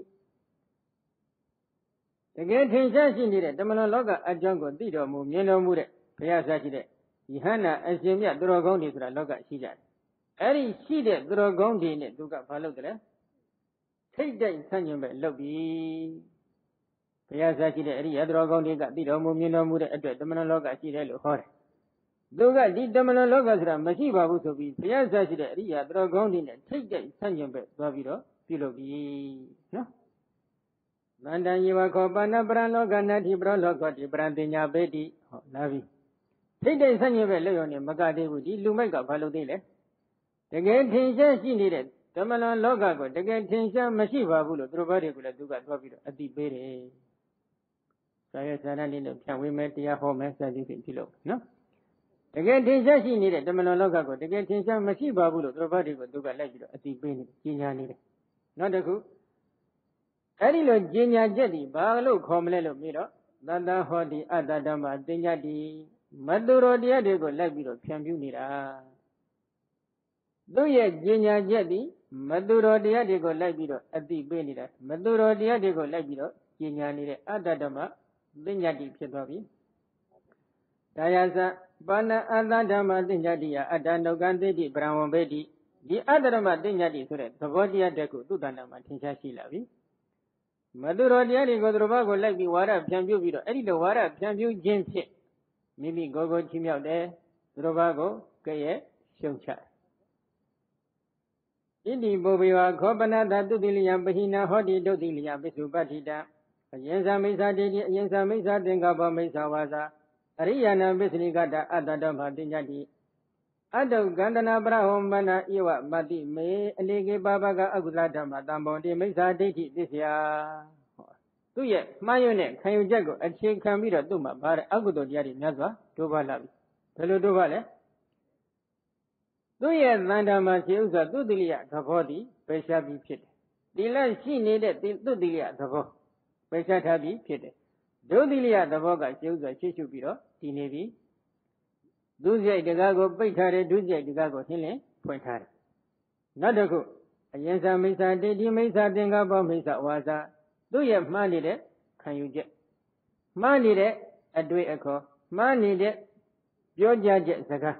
Again, Tensha she needed the Monologa at Jungle, Dido, Mumino Mure, Piazza. Ihana, as Jimia, Drogondi, Loga, Shija. Eri, she did Drogondi, Duga Palogre. Take that Sanjum, Lobby. Piazza, Eri, Drogondi, Dido, Mumino Mure, at the Monologa, she did Hor. Duga did the Monologa, Masiva Wusobi, Piazza, Eri, Drogondi, take that Sanjum, Babido, Pilobi. No? London you are Cobana Braloga, Nati Braloga, the Brandina Betty, Navi. Take the San Leon, Magadi, Lumega, Palodile. The game Tensha she needed. Tamala Logago, the game Tensha Mashiva Bulu, Drobarica, Duga, Drobido, at the Bere. Sayasana, can we met the home as I did in Tilo? No? The game Tensha she needed. Tamala Logago, the game Tensha Mashiva Bulu, Drobarica, Duga, Legio, at the Bene, Gina needed. Not a good. Adilo Genia Jetty, Balo, Comlelo Miro, Tata Hodi Atadama Dinyati Maduro Diadigo Labiro Piambunira. Do yet Genia Jedi, Maduro Diadigo Labiro at the Benida, Maduro Diadigo Labiro, Genia Nide Atadama Dinyati Pietavi. Dayasa Bana Atadama Dinyadia Adano Gandhi Brown Bedi, the Adama Dinyati Sure, the Vodia Deco, Tutanama Tinshashi Lavi. Maduro Diadigo Drobago Labi Wara Piambu Vido, Eddie the Wara Piambu James Hit. Maybe Gogo Chimia there, Drobago, Kaye, Shuncha. Indi Bobia, Kobana, Dudilia, Bahina, Hodi, Dodilia, Bisu Batida, Yenza Mesa, Yenza Mesa, Dengaba Mesa Waza, Ariana Bisligata, Adadama Dinjadi, Ado Gandana Brahom Bana, Iwa, Mati, May, Legi Babaga, Agulata, Madame, de Mesa, Diti, this year. Two years, Mayone, can you jago, a chick can be a duma, but Agudo Yadi Nazwa, Dubalabi. Hello Dubale. Two years, Nandama Chilsa, Dudilia, the body, Peshabi Pit. The land she needed the Dudilia, the bo, Peshabi Pit. Dudilia, the Boga, Chilsa, Chishubiro, the Navy. Duzia, the Gago, Petare, Duzia, the Gago, Hille, Pointare. Not a good. Ayensa Mesa, Dedi Mesa, Dengaba Mesa Waza. Do you have money there? Can you get money there? A do echo. Money there? Your judge, Saka.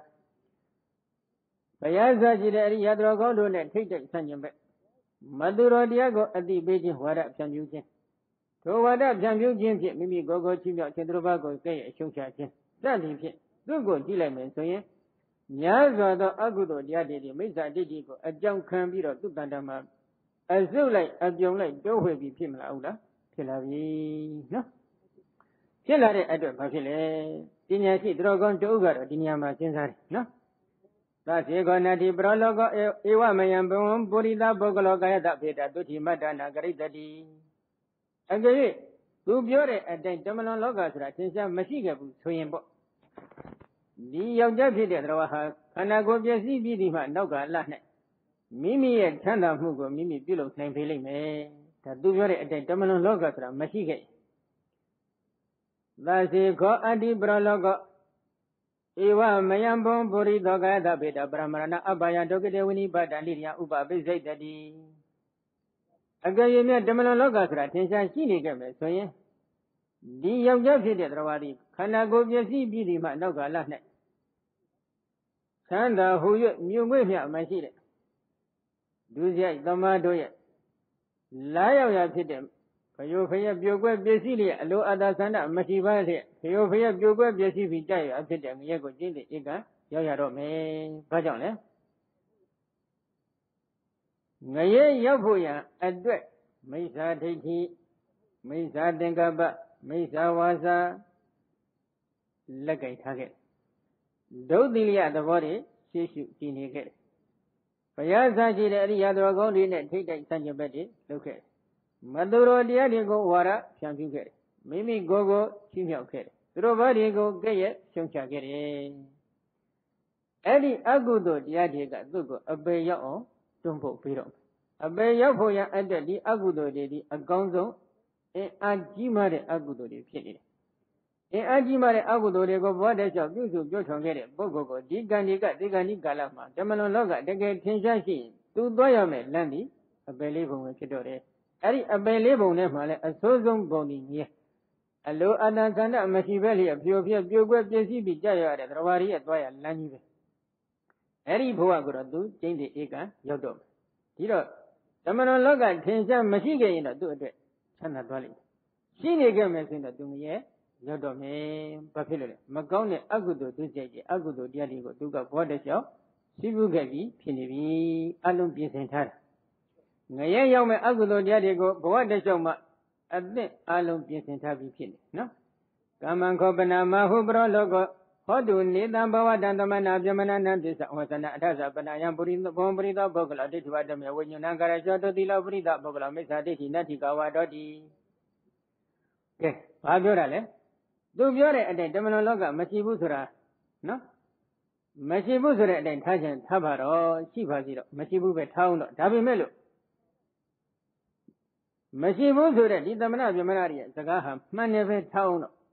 Payaza Jidari Yadrago, don't take that Sanjam. Maduro Diago at the Beijing, what up, San Eugene? So what up, San Eugene? Maybe go go to your Chedrobago, say a shuncha. That is it. Do go, Dilaman, so yeah. Yaza the Agudo Diadi, Mesa Digico, a junk can be to Bandama. As though like a young like go will be Pimla, Pilavi, no? Pilare at the Pavile, Dinyaki Drogon to Ugar, Dinyama Cesar, no? That's a gonna di Brologo, Ewa Mayambon, Burida Bogologa, that bit at Duty Madana Garitadi. Again, two Biore at the Domino Logas, Ratinsa Machigabu, Swimbo. The young Javi de Roha, and I go Jesse Bidima, Noga, Lane. Mimi and Chanda Mugo, Mimi Pillow, Name Feeling, eh? Tadu at the Domino Logatra, Machige. That's a go Adi Brologo. Ewa Mayambon, Bori Doga, the Beta Brahmana, Abaya, Dogedewini, Badanidia, Uba, Bizet Daddy. Again, you met Domino Logatra, Tensa Chini Game, so yeah. The young Javi de Rawadi, can I go Jesse Bidima, Noga, Lane? Chanda, who you with me, my seat. Duzia, Dama Doya. Laya Pitem. Payofia Bioga Besilia, Lo Adasana, Masiva, Payofia Bioga Besi Jaya, Pitem, Yago Jindi, Iga, Yayaro me, Pajone. Naye Yabuya, Adwet, Mesa Tiki, Mesa Dengaba, Mesa Waza, Lagai Target. Dodilia the body, Shishu, Tini. Payaza Jiri Yadragon didn't take that Sanjabeti, look at Maduro Diadigo Wara, Champion Gay. Mimi Gogo, Chimio Kay. Robadigo Gay, Shuncha Gay. Eddie Agudo Diadiga, Dugo, a bay your own, Tumpo Piro. A bay your boya and the Agudo dedi, a gonzo, and Ajimare Agudo de Pity. In Ajimare Agudo de go, what is your beautiful Joshua Bogo, Diganiga, Digani Galama, Jamano Loga, the gate Tinshashi, two Doyame, Landy, a believable Chidore. Ari a believable Nemale, a Sozum Boning, ye. A low Anazana, Machiveli, a Biovia, Bioga, Jessibi, Jaya, and Ravari at Doya, Lanive. Ari Boaguradu, change the Ega, Yodom. Tiro, Jamano Loga, Tinsha, Machiga in a do it. Sana Dwelling. She nigger in the Dumie. Yodome, Papilla, Magone, Agudo, Dujaji, Agudo, Diadigo, Duga, Bodesho, Sibugagi, Pinivi, Alum Pisentar. Naya Yome Agudo, Diadigo, Bodeshoma, Adne, Alum Pisentavi Pin, no? Kaman Kobana, Mahubro logo, Hodu, Nidambawa, Dandamana, Jamana, this was an Ataza, Banayam Burino, Bombrida, Bogla, did what them when you Nagara, the Labrida, Bogla, Mesa, Diti, Natikawa, Dodi. Okay, Fabulale. Do you at the Demonologa, Machibusura? No? Machibusura then Tajan, Tabaro, Chivaziro, Machibu town, Tabimelo. Machibusura, the Damana, Yamanaria, Zagaha, Maneve town,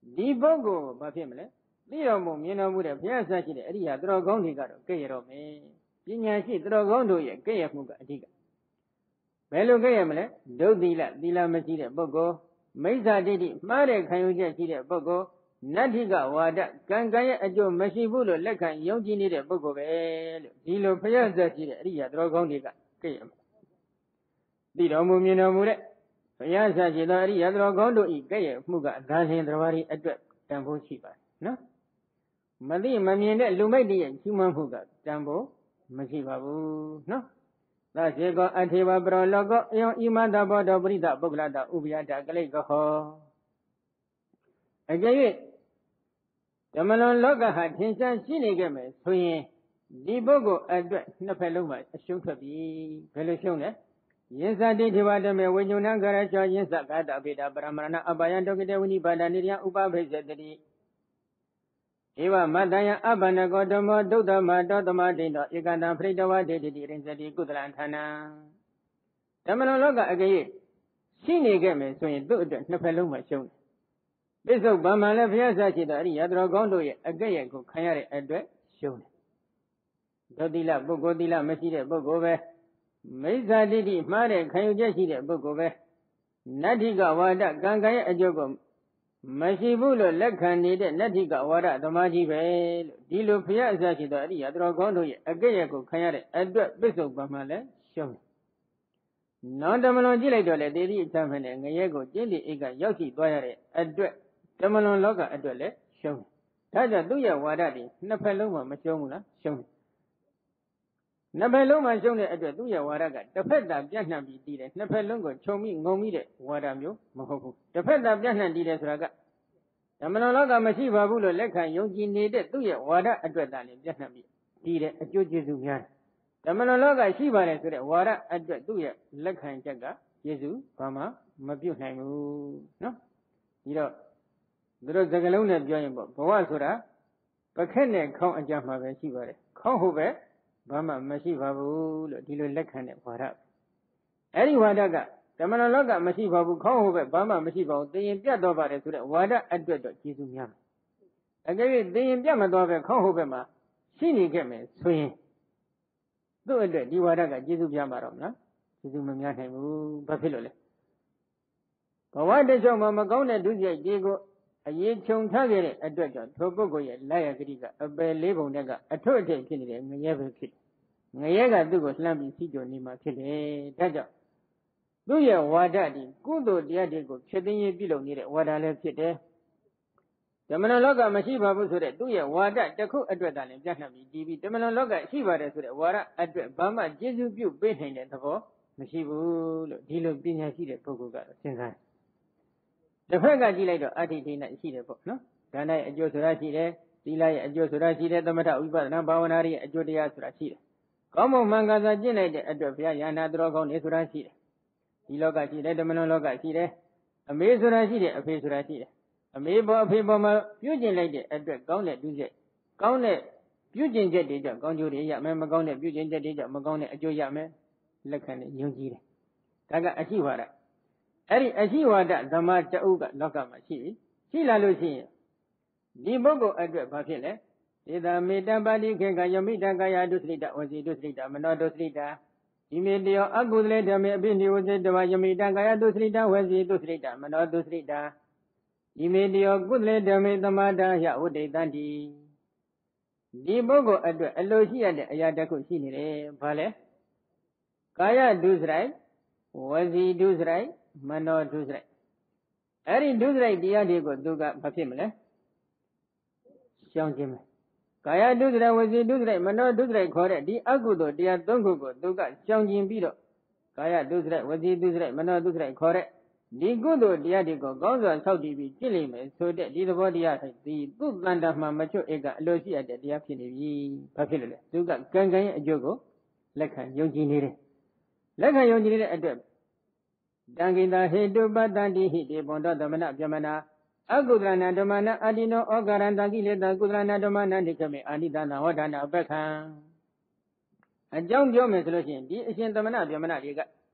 ဒီပုဂ္ဂိုလ်ဘာဖြစ်မလဲသိတော်မူမြင်တော်မူတဲ့ဘုရားဆရာရှိတဲ့အရိယာသူတော်ကောင်းတွေကတော့ကဲ့ရတော့မယ်ပညာရှိသူတော်ကောင်းတို့ရဲ့ကဲ့ရမှုကအဓိကဘယ်လိုကဲ့ရမလဲဒုသီလသီလမရှိတဲ့ပုဂ္ဂိုလ်မိစ္ဆာဒိဋ္ဌိမှားတဲ့ခံယူချက်ရှိတဲ့ပုဂ္ဂိုလ်နတ္ထိကဝါဒကံကံရဲ့အကျိုးမရှိဘူးလို့လက်ခံယုံကြည်နေတဲ့ပုဂ္ဂိုလ်ပဲလို့ဒီလိုဘုရားဆရာရှိတဲ့အရိယာသူတော်ကောင်းတွေကကဲ့ရမယ်သိတော်မူမြင်တော်မူတဲ့ဘုရားဆရာရှိသောအရိယာသူတော်ကောင်းတို့ဤကဲ့ရမှုကအသာလျှင်တရားတွေအတွက်တန်ဖိုးရှိပါတယ်နော်မသိမမြင်တဲ့လူမိတ်တည်းရဲ့ချီးမွမ်းမှုကတန်ဖိုးမရှိပါဘူးနော်သစေကောအထေဝပရောလောကောအယောဣမတဘောတောပရိသပုဂ္ဂလတဥပယတကလိကဟောအကျဉ်း၍ဓမ္မလွန်လောကဟာထင်ရှားရှိနေခဲ့မယ်ဆိုရင်ဒီပုဂ္ဂိုလ်အတွက်နှစ်ဖက်လုံးမှာအရှုံးထွက်ပြီဘယ်လိုရှုံးလဲယင်္စတိထေဝတမေဝိညုဏကရချောယင်္စကာတအဘိဓပရမရဏအပယံဒုက္ခတေဝိနိပါဒနိရိယဥပဘိစ္ဆတတိဧဝမတယအဘနကောဓမ္မောဒုဒ္ဓမတောတမဒိဋ္ဌောဧကတံပရိတဝဒေတိရိဉ္စတိကုသလံဌာနံဓမ္မလွန်လောကအကရေရှိနေခဲ့မယ်ဆိုရင်သူ့အတွက်နှစ်ဖက်လုံးမှာရှုံးတယ်ပစ္စုပန်မှာလည်းဘုရားဆရာရှိတော်အရိယာတော်ကောင်းတို့ရဲ့အကဲ့ရဲ့ကိုခံရတဲ့အတွက်ရှုံးတယ်ဒုသီလပုဂ္ဂိုလ်သီလမရှိတဲ့ပုဂ္ဂိုလ်ပဲမိစ္ဆာဒိဋ္ဌိမှားတဲ့ခံယူချက်ရှိတဲ့ပုဂ္ဂိုလ်ပဲနတ္ထိကဝါဒကံကံရဲ့အကျိုးကိုမရှိဘူးလို့လက်ခံနေတဲ့နတ္ထိကဝါဒသမားကြီးပဲလို့ဒီလိုဘုရားအစရှိသောအရိယာတော်ကောင်းတို့ရဲ့အကဲ့ရဲ့ကိုခံရတဲ့အတွက်ပစ္စုပန်မှာလည်းရှုံးတယ်နောက်ဓမ္မလွန်ကြည့်လိုက်တော့လေတေတိအချမ်းဖက်နဲ့ငရဲကိုကျင့်တိအိတ်ကရောက်ရှိသွားရတဲ့အတွက်ဓမ္မလွန်လောကအတွက်လည်းရှုံးတယ်ဒါကြောင့်သူ့ရဲ့ဝါဒတွေနှစ်ဖက်လုံးမှာမရှုံးဘူးလားရှုံးတယ်နှစ်ဖက်လုံးမှာရှုံးတဲ့အတွက်သူ့ရဲ့ဝါဒကတစ်ဖက်သာပြန့်နှံ့ပြီးတည်တယ်နှစ်ဖက်လုံးကိုခြုံပြီးငုံပြီးတဲ့ဝါဒမျိုးမဟုတ်ဘူးတစ်ဖက်သာပြန့်နှံ့တည်တယ်ဆိုတာကဓမ္မလွန်လောကမရှိပါဘူးလို့လက်ခံယုံကြည်နေတဲ့သူ့ရဲ့ဝါဒအတွက်သာလည်းပြန့်နှံ့ပြီးတည်တယ်အကျိုးကျေးဇူးများဓမ္မလွန်လောကရှိပါတယ်ဆိုတဲ့ဝါဒအတွက်သူ့ရဲ့လက်ခံချက်ကကျေးဇူးဘာမှမပြုတ်နိုင်ဘူးနော်ဒီတော့သူတို့စကလုံးနဲ့ပြောရင်ပေါ့ဘဝဆိုတာပခက်နဲ့ခေါင်းအကြမှာပဲရှိပါတယ်ခေါင်းဟုတ်ပဲဘာမှမရှိပါဘူးလို့ဒီလိုလက်ခံတဲ့ဝါဒအဲ့ဒီဝါဒကဓမ္မလောကမရှိပါဘူးခေါင်းဟုတ်ပဲဘာမှမရှိပါဘူးသင်ရင်ပြတ်တော့ပါတယ်ဆိုတဲ့ဝါဒအတွက်တော့ကျေးဇူးများတယ်အကယ်၍သင်ရင်ပြတ်မသွားပဲခေါင်းဟုတ်ပဲမှာရှိနေခဲ့မယ်ဆိုရင်သူ့အတွက်ဒီဝါဒကကျေးဇူးပြမှာတော့မလားကျေးဇူးမများနိုင်ဘူးဘာဖြစ်လို့လဲဘဝတချို့မှာမကောင်းတဲ့ဒုစရိုက်တွေကိုအရေးခြုံထားခဲ့တဲ့အတွက်ကြောင့်ထိုပုဂ္ဂိုလ်ရဲ့လက်ရကတိကအပယ်လေးပုံတက်ကအထွတ်အထိပ်ဖြစ်နေတဲ့ငရဲပဲဖြစ်ငရဲကသူ့ကိုလှမ်းပြီးစီးကြော်နေမှာဖြစ်တယ်ဒါကြောင့်သူ့ရဲ့ဝါဒဒီကုသိုလ်တရားတွေကိုဖြစ်သိရင်ပြုလုပ်နေတဲ့ဝါဒလည်းဖြစ်တယ်ဓမ္မလောကမရှိပါဘူးဆိုတဲ့သူ့ရဲ့ဝါဒတစ်ခုအတွက်သာလည်းပြတ်နှံ့ပြီးဒီပြီးဓမ္မလောကရှိပါတယ်ဆိုတဲ့ဝါဒအတွက်ဘာမှကျေးဇူးပြုပေးနိုင်တဲ့သဘောမရှိဘူးလို့ဒီလိုပညာရှိတဲ့ပုဂ္ဂိုလ်ကတော့စဉ်းစားတစ်ဖက်ကကြည့်လိုက်တော့အဋ္ဌိဋ္ဌိနဲ့ရှိတယ်ပေါ့နော်ဒါနဲ့အကျိုးဆိုတာရှိတယ်သီလရဲ့အကျိုးဆိုတာရှိတယ်သမထဝိပဿနာဘာဝနာရဲ့အကျိုးတရားဆိုတာရှိတယ်ကောင်းမွန်မှန်ကန်စွာကျင့်လိုက်တဲ့အတွက်ဘုရားယန္တာတော်ကောင်းနေဆိုတာရှိတယ်ဒီလောကရှိတယ်ဓမ္မလွန်လောကရှိတယ်အမေဆိုတာရှိတယ်အဖေဆိုတာရှိတယ်အမေပေါ်အဖေပေါ်မှာပြုကျင့်လိုက်တဲ့အတွက်ကောင်းတဲ့ဒုစရိုက်ကောင်းတဲ့ပြုကျင့်ချက်တွေကြောင့်ကောင်းကျိုးတွေရမယ်မကောင်းတဲ့ပြုကျင့်ချက်တွေကြောင့်မကောင်းတဲ့အကျိုးရမယ်လက်ခံနဲ့ယုံကြည်တယ်ဒါကအရှိဝါဒအဲ့ဒီအရှိဝါဒဓမ္မတအုပ်ကလောကမှာရှိပြီရှိလာလို့ရှိရင်ဒီပုဂ္ဂိုလ်အတွက်ဘာဖြစ်လဲဒေတာမေတ္တပါတိခေကယမိတကာယဒုစရိတဝစီဒုစရိတမနောဒုစရိတဒီမေတယောအကုသလေဓမ္မေအပိနိဝစေတဝယမိတကာယဒုစရိတဝစီဒုစရိတမနောဒုစရိတဒီမေတယောကုသလေဓမ္မေသမာဒယဝဋ္ဌိတန္တိဒီပုဂ္ဂိုလ်အတွက်အလိုရှိရတဲ့အရာတစ်ခုရှိနေတယ်ဘာလဲကာယဒုစရိုက်ဝစီဒုစရိုက်မနောဒုစရိုက်အဲ့ဒီဒုစရိုက်တရားတွေကိုသူကဘာဖြစ်မလဲရှောင်ခြင်းပဲကာယဒုစရိုက်ဝစီဒုစရိုက်မနောဒုစရိုက်ခေါ်တဲ့ဒီအကုသိုလ်တရားသုံးခုကိုသူကရှောင်ခြင်းပြီးတော့ကာယဒုစရိုက်ဝစီဒုစရိုက်မနောဒုစရိုက်ခေါ်တဲ့ဒီကုသိုလ်တရားတွေကိုကောင်းစွာဆောက်တည်ပြီးကျင့်လိမ့်မယ်ဆိုတဲ့ဒီသဘောတရားဒီသူ့တန်တမှမချွတ်ဧကအလိုရှိရတဲ့တရားဖြစ်နေပြီဘာဖြစ်လို့လဲသူကကံကံရဲ့အကျိုးကိုလက်ခံယုံကြည်နေတယ်လက်ခံယုံကြည်နေတဲ့အတွက်တံကိတာဟေတုပတ္တန္တိဟိတေဘွန်တော်သမဏပြမနာအကုသလနာဓမ္မနာအာတိနောဩကာရန္တကိလေသာကုသလနာဓမ္မနာဒိဋ္ဌမေအာနိတနာဟောဒါနာအပက္ခံအကြောင်းပြောမယ်ဆိုလို့ရှိရင်ဒီအရှင်သမဏပြမနာတွေက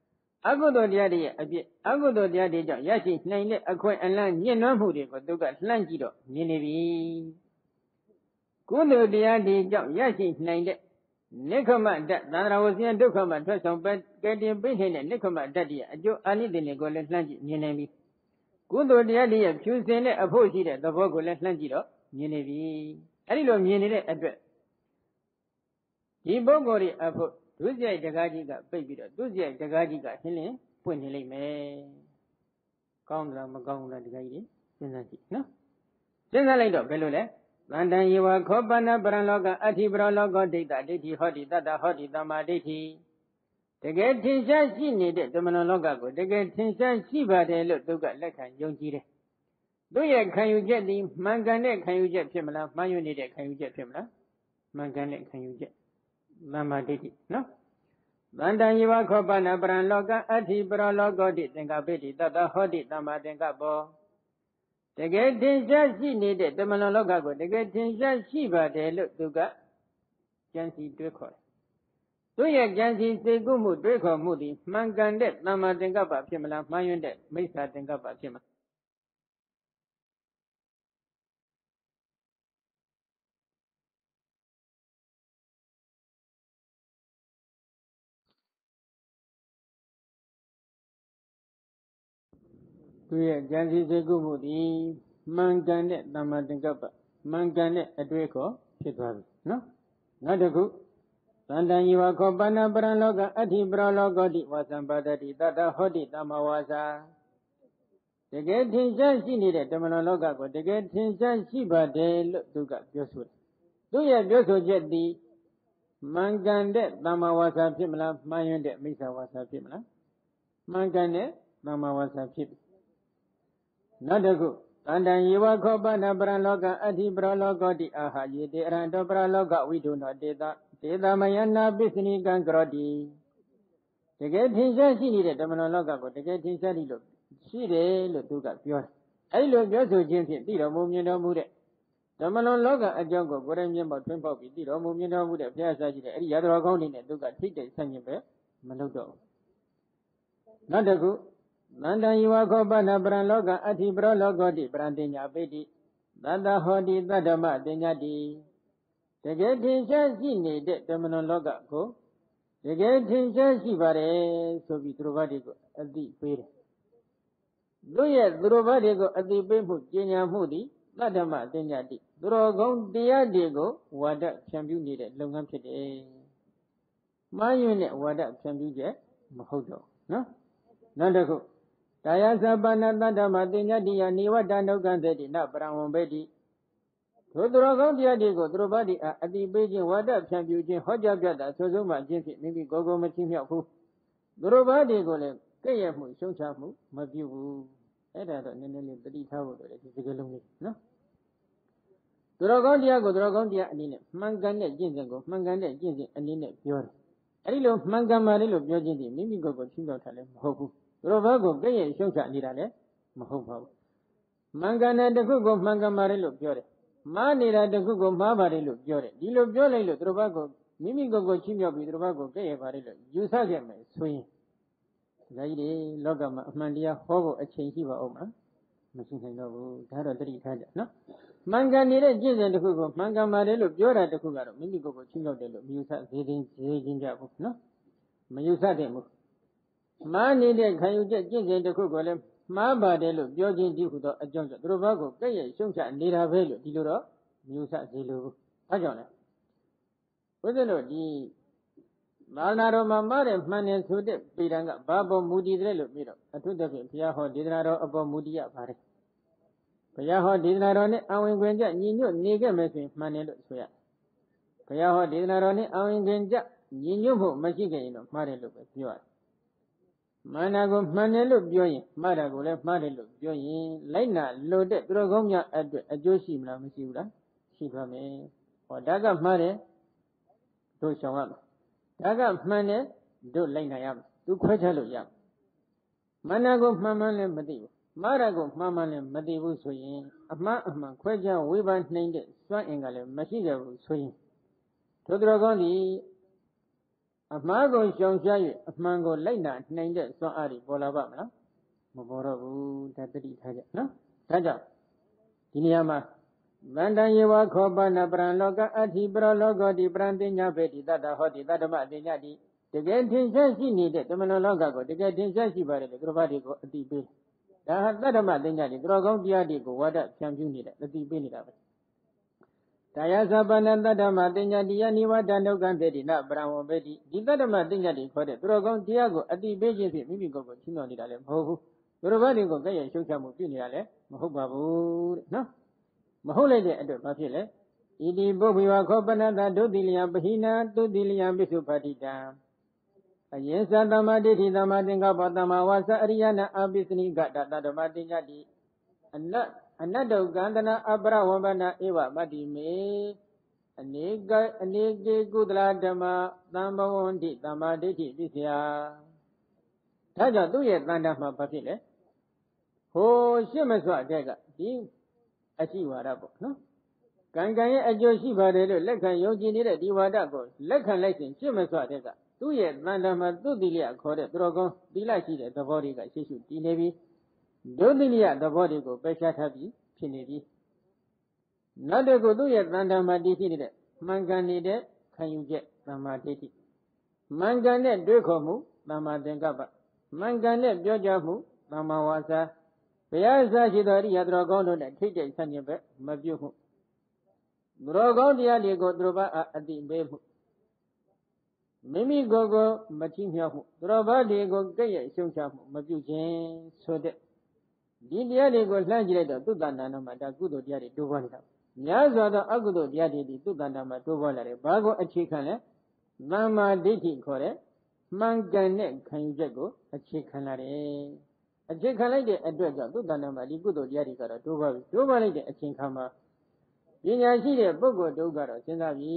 အကုသိုလ်တရားတွေရဲ့အပြစ်အကုသိုလ်တရားတွေကြောင့်ရရှိနိုင်တဲ့အခွင့်အလမ်းညှဉ်းနှွမ်းမှုတွေကိုသူကလှမ်းကြည့်တော့မြင်နေပြီကုသိုလ်တရားတွေကြောင့်ရရှိနိုင်တဲ့နိခမတ္တသန္တရာဝဆင်းဒုက္ခမှာထွက်ဆောင်ပဲကဲတင်ပိဋိတဲ့နိခမတ္တတွေရဲ့အကျိုးအာနိသင်တွေကိုလည်းလှမ်းကြည့်မြင်နေပြီကုသိုလ်တရားတွေရဲ့ဖြူစင်တဲ့အဖို့ရှိတဲ့သဘောကိုလည်းလှမ်းကြည့်တော့မြင်နေပြီအဲ့ဒီလိုမြင်နေတဲ့အတွက်ဒီပုဂ္ဂိုလ်ရဲ့အဖို့ဒုစရိုက်တကားကြီးကပိတ်ပြီးတော့ဒုစရိုက်တကားကြီးကရှင်းလင်းပွင့်နေလိမ့်မယ်ကောင်းလားမကောင်းလားတကားကြီးစဉ်းစားကြည့်နော်စဉ်းစားလိုက်တော့ဘယ်လိုလဲသန္တံယေဝခောပနပရံလောကအဋ္ဌိပရောလောကောဒိဋ္ဌဒိဋ္ဌိဟောတိတတ္တဟောတိသမ္မာဒိဋ္ဌိတကယ်ထင်ရှားရှိနေတဲ့ဓမ္မလွန်လောကကိုတကယ်ထင်ရှားရှိပါတယ်လို့သူကလက်ခံယုံကြည်တယ်သူရဲ့ခံယူချက်ဒီမှန်ကန်တဲ့ခံယူချက်ဖြစ်မလားမှားယွင်းနေတဲ့ခံယူချက်ဖြစ်မလားမှန်ကန်တဲ့ခံယူချက်သမ္မာဒိဋ္ဌိနော်သန္တံယေဝခောပနပရံလောကအဋ္ဌိပရောလောကောတိသင်္ကပိတိတတ္တဟောတိသမ္မာသင်္ကပ္ပောတကယ်ထင်ရှားရှိနေတဲ့ဓမ္မလွန်လောကကိုတကယ်ထင်ရှားရှိပါတယ်လို့သူကကြံစီတွေးခေါ်တယ်သူရဲ့ကြံစီစေကုမှုတွေးခေါ်မှုသည်မှန်ကန်တဲ့သမ္မာသင်္ကပ္ပဖြစ်မလားမှားယွင်းတဲ့မိစ္ဆာသင်္ကပ္ပဖြစ်မလားသူရဲ့ကြံစီစေကုမှုသည်မှန်ကန်တဲ့သမ္မာသင်္ကပ္ပမှန်ကန်တဲ့အတွေးခေါ်ဖြစ်သွားပြီနော်နောက်တစ်ခုသန္တံယေဝခောပနပရံလောကအဋ္ဌိပရောလောကောတိဝါသံပါဒတိတတ္တဟောတိသမ္မာဝါစာတကယ်ထင်ရှားရှိနေတဲ့ဓမ္မလွန်လောကကိုတကယ်ထင်ရှားရှိပါတယ်လို့သူကပြောဆိုတယ်သူရဲ့ပြောဆိုချက်သည်မှန်ကန်တဲ့သမ္မာဝါစာဖြစ်မလားမှားယွင်းတဲ့မိစ္ဆာဝါစာဖြစ်မလားမှန်ကန်တဲ့သမ္မာဝါစာဖြစ်ပြီနောက်တစ်ခုသန္တံယေဝခောပနပရံလောကအဋ္ဌိပရောလောကောတိအာဟာယေတေအရဟံတောပရလောကဝိဒုနောတေတတေသမယနာပစ္စနိကံကရောတိတကယ်ထင်ရှားရှိနေတဲ့ဓမ္မလွန်လောကကိုတကယ်ထင်ရှားတယ်လို့ရှိတယ်လို့သူကပြောတယ်အဲဒီလိုပြောဆိုခြင်းဖြင့်သိတော်မူမြင်တော်မူတဲ့ဓမ္မလွန်လောကအကြောင်းကိုကိုယ်တိုင်မျက်မှောက်ထွန်းပေါက်ပြီးသိတော်မူမြင်တော်မူတဲ့ဘုရားစာရှိတဲ့အဲဒီရတော်ကောင်းတွေနဲ့သူကထိတ်တိတ်ဆန့်ကျင်ပဲမလုပ်တော့ဘူးနောက်တစ်ခုသန္တံယေဝခောပနပရံလောကအဋ္ဌိပရောလောကောတိပရံတင်ညာပိတိသတ္တဟောတိတတ္တမတင်ညာတိတကယ်ထင်ရှားရှိနေတဲ့ဓမ္မလွန်လောကကိုတကယ်ထင်ရှားရှိပါတယ်ဆိုပြီးသူတော်ဘာတွေကိုအသိပေးတယ်သူရဲ့သူတော်ဘာတွေကိုအသိပေးမှုကျင့်ညာမှုသည်တတ္တမတင်ညာတိသူတော်ကောင်းတရားတွေကိုဝါဒဖြန့်ဖြူးနေတဲ့လုပ်ငန်းဖြစ်တယ်မှားယွင်းတဲ့ဝါဒဖြန့်ဖြူးချက်မဟုတ်တော့နော်နောက်တစ်ခုတာယသပနတတ္တမတင်ညာတိယနိဝတ္တနုက္ကံသေတိနပရံဝံဘေတိထိုသူတော်ကောင်းတရားတွေကိုသူတော်ဘာတွေအတိပေးခြင်းဝါဒဖြန့်ဖြူးခြင်းဟောကြားပြတာဆိုဆုံးမှခြင်းဖြင့်မိမိကိုယ်ကိုယ်မချင်းမြောက်ဘူးသူတော်ဘာတွေကိုလည်းကဲ့ရဲ့မှုရှုံချမှုမပြုဘူးအဲ့ဒါတော့နည်းနည်းလေးတတိထားဖို့လိုတယ်ဒီစကားလုံးလေးနော်သူတော်ကောင်းတရားကိုသူတော်ကောင်းတရားအနေနဲ့မှန်ကန်တဲ့ကျင့်စဉ်ကိုမှန်ကန်တဲ့ကျင့်စဉ်အနေနဲ့ပြောတယ်အဲ့ဒီလိုမှန်ကန်ပါလေလို့ပြောခြင်းဒီမိမိကိုယ်ကိုချင်းမြောက်တာလည်းမဟုတ်ဘူးသူတော်ဘာကိုကဲ့ရဲ့ရှုံချနေတာလည်းမဟုတ်ပါဘူးမှန်ကန်တဲ့တစ်ခုကိုမှန်ကန်ပါလေလို့ပြောတယ်မှားနေတာတခုကိုမှားပါတယ်လို့ပြောတယ်ဒီလိုပြောလိုက်လို့သူတို့ဘက်ကမိမိကိုယ်ကိုချင်းမြောက်ပြီးသူတို့ဘက်ကိုကဲ့ရဲ့ပါတယ်လို့ယူဆခဲ့မယ်ဆိုရင်ဒါကြီးလေလောကမှာအမှန်တရားဟောဖို့အချိန်ရှိပါဦးမလားမရှိနိုင်တော့ဘူးဒါတော့တတိထားကြနော်မှန်ကန်နေတဲ့ကျင့်စဉ်တစ်ခုကိုမှန်ကန်ပါတယ်လို့ပြောတာတစ်ခုကတော့မိမိကိုယ်ကိုချင်းမြောက်တယ်လို့မယူဆသေးသေးသေးချင်းကြဘူးနော်မယူဆတဲ့ဘူးမှားနေတဲ့ခံယူချက်ကျင့်စဉ်တစ်ခုကိုလည်းမှားပါတယ်လို့ပြောခြင်းဒီဟုသောအကြောင်းကြောင့်သူတို့ဘာကိုကဲ့ရဲ့ရှုံချနေတာပဲလို့ဒီလိုတော့မျိုးစစေလိုဘူး။အဲကြောင့်လေဘုရားတို့ဒီသာသနာတော်မှာမှားတဲ့မှန်တယ်ဆိုတဲ့ပေတံကဘာပေါ်မူတည်တယ်လို့ပြီးတော့အထုသဖြင့်ဘုရားဟောဒေသနာတော်အပေါ်မူတည်ရပါတယ်။ဘုရားဟောဒေသနာတော်နဲ့အဝင်ခွင်ကြညီညွတ်နေခဲ့မယ်ဆိုရင်မှန်တယ်လို့ဆိုရ။ဘုရားဟောဒေသနာတော်နဲ့အဝင်ခွင်ကြညီညွတ်ဖို့မရှိခဲ့ရင်တော့မှားတယ်လို့ပဲပြောရတယ်။မှန်တာကိုမှန်တယ်လို့ပြောရင်မှားတာကိုလည်းမှားတယ်လို့ပြောရင်လိုက်နာလို့တဲ့သူတော်ကောင်းများအတွက်အကျိုးရှိမလားမရှိဘူးလားရှိပါမယ်ဟောဒါကမှားတယ်တို့ရှောင်ရမယ်ဒါကမှန်တယ်တို့လိုက်နာရမယ်သူခွဲခြားလို့ရမယ်မှန်တာကိုမှန်မှန်လည်းမသိဘူးမှားတာကိုမှန်မှန်လည်းမသိဘူးဆိုရင်အမှားအမှန်ခွဲခြားဝေဖန်နိုင်တဲ့စွမ်းအင်ကလည်းမရှိကြဘူးဆိုရင်တို့သူတော်ကောင်းဒီအမှားကိုရှောင်ရှား၍အမှန်ကိုလိုက်နာနိုင်တဲ့စွမ်းအားတွေပေါ်လာပါမလားမပေါ်တော့ဘူးဒါတတိထားကြနော်ဒါကြောင့်ဒီနေရာမှာဗန္တယေဝခောပနာပရံလောကအဋ္ဌိပရောလောကောတိပရံတိညာဘေတိတတ္တဟောတိတတ္တမအတိညာတိတကယ်ထင်ရှားရှိနေတဲ့တမန်လောကကိုတကယ်ထင်ရှားရှိပါတယ်လေသူတော်ဘာတွေကိုအတိပေးဒါဟာတတ္တမအတိညာတိသူတော်ကောင်းတရားတွေကိုဝါဒဖြန့်ဖြူးနေတဲ့အတိပေးနေတာပဲဒါယသဗ္ဗနတတ္တမတိညာတိယနိဝတ္တနုက္ကံတေတိနပရံဝဘေတိဒီတတ္တမတိညာတိခေါ်တဲ့သူတော်ကောင်းတရားကိုအတိပေးခြင်းဖြင့်မိမိကိုယ်ကိုချီးမြှောက်နေတာလည်းမဟုတ်ဘူးသူတော်ဘာတွေကိုကြည့်ရရှုပ်ချမှုပြုနေတာလည်းမဟုတ်ပါဘူးတဲ့နော်မဟုတ်လိုက်တဲ့အတွက်ဘာဖြစ်လဲဣတိပုဗ္ဗေဝခောပနတဒုတိလယပဟိနာတုတိလယပိစုပတိတံအယေသသမ္မာဒိဋ္ဌိသမ္မာသင်္ကပ္ပသမ္မာဝါစာအရိယနာအပိစနိကတတတ္တမတိညာတိအနတ်အနတ္တုကန္တနာအပရဝမ္ပနာဧဝမတ္တိမေအနေကအနေကေကုသလဓမ္မသံဘဝန္တိသမ္မာဒိဋ္ဌိပစ္စယဒါကြောင့်သူ့ရဲ့တန်တာမှာဘာဖြစ်လဲဟိုရှစ်မစွတဲ့ကဒီအရှိဝါဒပေါ့နော်ကံကံရဲ့အကျိုးရှိပါတယ်လို့လက်ခံယုံကြည်နေတဲ့ဒီဝါဒကိုလက်ခံလိုက်ရင်ရှစ်မစွတဲ့ကသူ့ရဲ့တန်တာမှာသူ့တိလျခေါ်တဲ့သူတော်ကောင်းတိလရှိတဲ့သဘောတွေကရှိရှိတည်နေပြီဒုတိယသဘောတွေကိုပယ်ရှားထားပြီးဖြစ်နေပြီနောက်တစ်ခုသူ့ရဲ့တန်တာမှာတည်ရှိနေတဲ့မှန်ကန်နေတဲ့ခံယူချက်သမ္မာဒိဋ္ဌိမှန်ကန်တဲ့တွေးခေါ်မှုသမ္မာသင်္ကပ္ပမှန်ကန်တဲ့ပြောကြားမှုသမ္မာဝါစာဘုရားစာရှိတော်ရိယတော်ကောင်းတို့နဲ့ထိတ်တိတ်ဆန့်ကျင်ဘက်မပြုတ်မှုသူတော်ကောင်းတရားတွေကိုသူတော်ဘာအတိပေးမှုမိမိကိုယ်ကိုမချီးမြှောက်မှုသူတော်ဘာတွေကိုကြည့်ရရှုံချမှုမပြုတ်ခြင်းဆိုတဲ့ဒီတရားတွေကိုလှမ်းကြည့်လိုက်တော့သူတဏ္ဍာမှာဒါကုသိုလ်တရားတွေတိုးပွားနေတာများစွာသောအကုသိုလ်တရားတွေဒီသူတဏ္ဍာမှာတိုးပွားလာတယ်ဘာကိုအခြေခံလဲသမ္မာဒိဋ္ဌိခေါ်တဲ့မှန်ကန်တဲ့ခံယူချက်ကိုအခြေခံလာတယ်အခြေခံလိုက်တဲ့အတွက်ကြောင့်သူတဏ္ဍာမှာဒီကုသိုလ်တရားတွေကတော့တိုးပွားပြီတိုးပွားလိုက်တဲ့အချိန်ခါမှာပညာရှိတဲ့ပုဂ္ဂိုလ်တို့ကတော့စဉ်းစားပြီ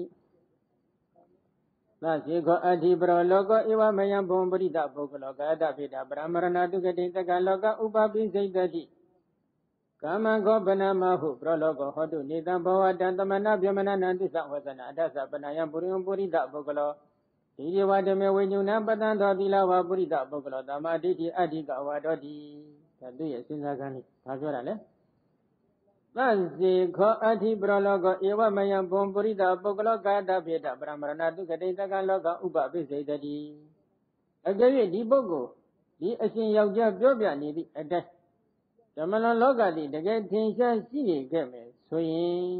သစေခောအဋ္ဌိပရောလောကောဧဝမယံဘုံပရိဒပုဂ္ဂလောကာတပိတာပရမရဏတုကတိတက္ကလောကဥပပိစိတ်တိကာမခောပနမဟုပရောလောကောဟောတုနေတံဘဝတံသမဏဗြဟ္မဏနံသစ္စာဝဇ္ဇနာအတ္တသပနာယံပုရိယံပုရိဒပုဂ္ဂလောဒီဒီဝတမေဝိညုဏပတံသောသီလဝပုရိဒပုဂ္ဂလောသမ္မာဒိဋ္ဌိအဋ္ဌိကဝါဒောတိဒါသူရဲ့စဉ်းစားကမ်းလေးဘာပြောတာလဲသစေခောအဋ္ဌိပရောလောကောဧဝမယံဘုံပုရိဒပုဂ္ဂလောကာတပိတာပရမရဏတုကတိတက္ကလောကဥပပိစိတ်တိအကယ်၍ဒီပုဂ္ဂိုလ်ဒီအရှင်ယောက်ျားပြောပြနေသည့်အတိုင်းဓမ္မလွန်လောကတိတကယ်ထင်ရှားရှိနေခဲ့မယ်ဆိုရင်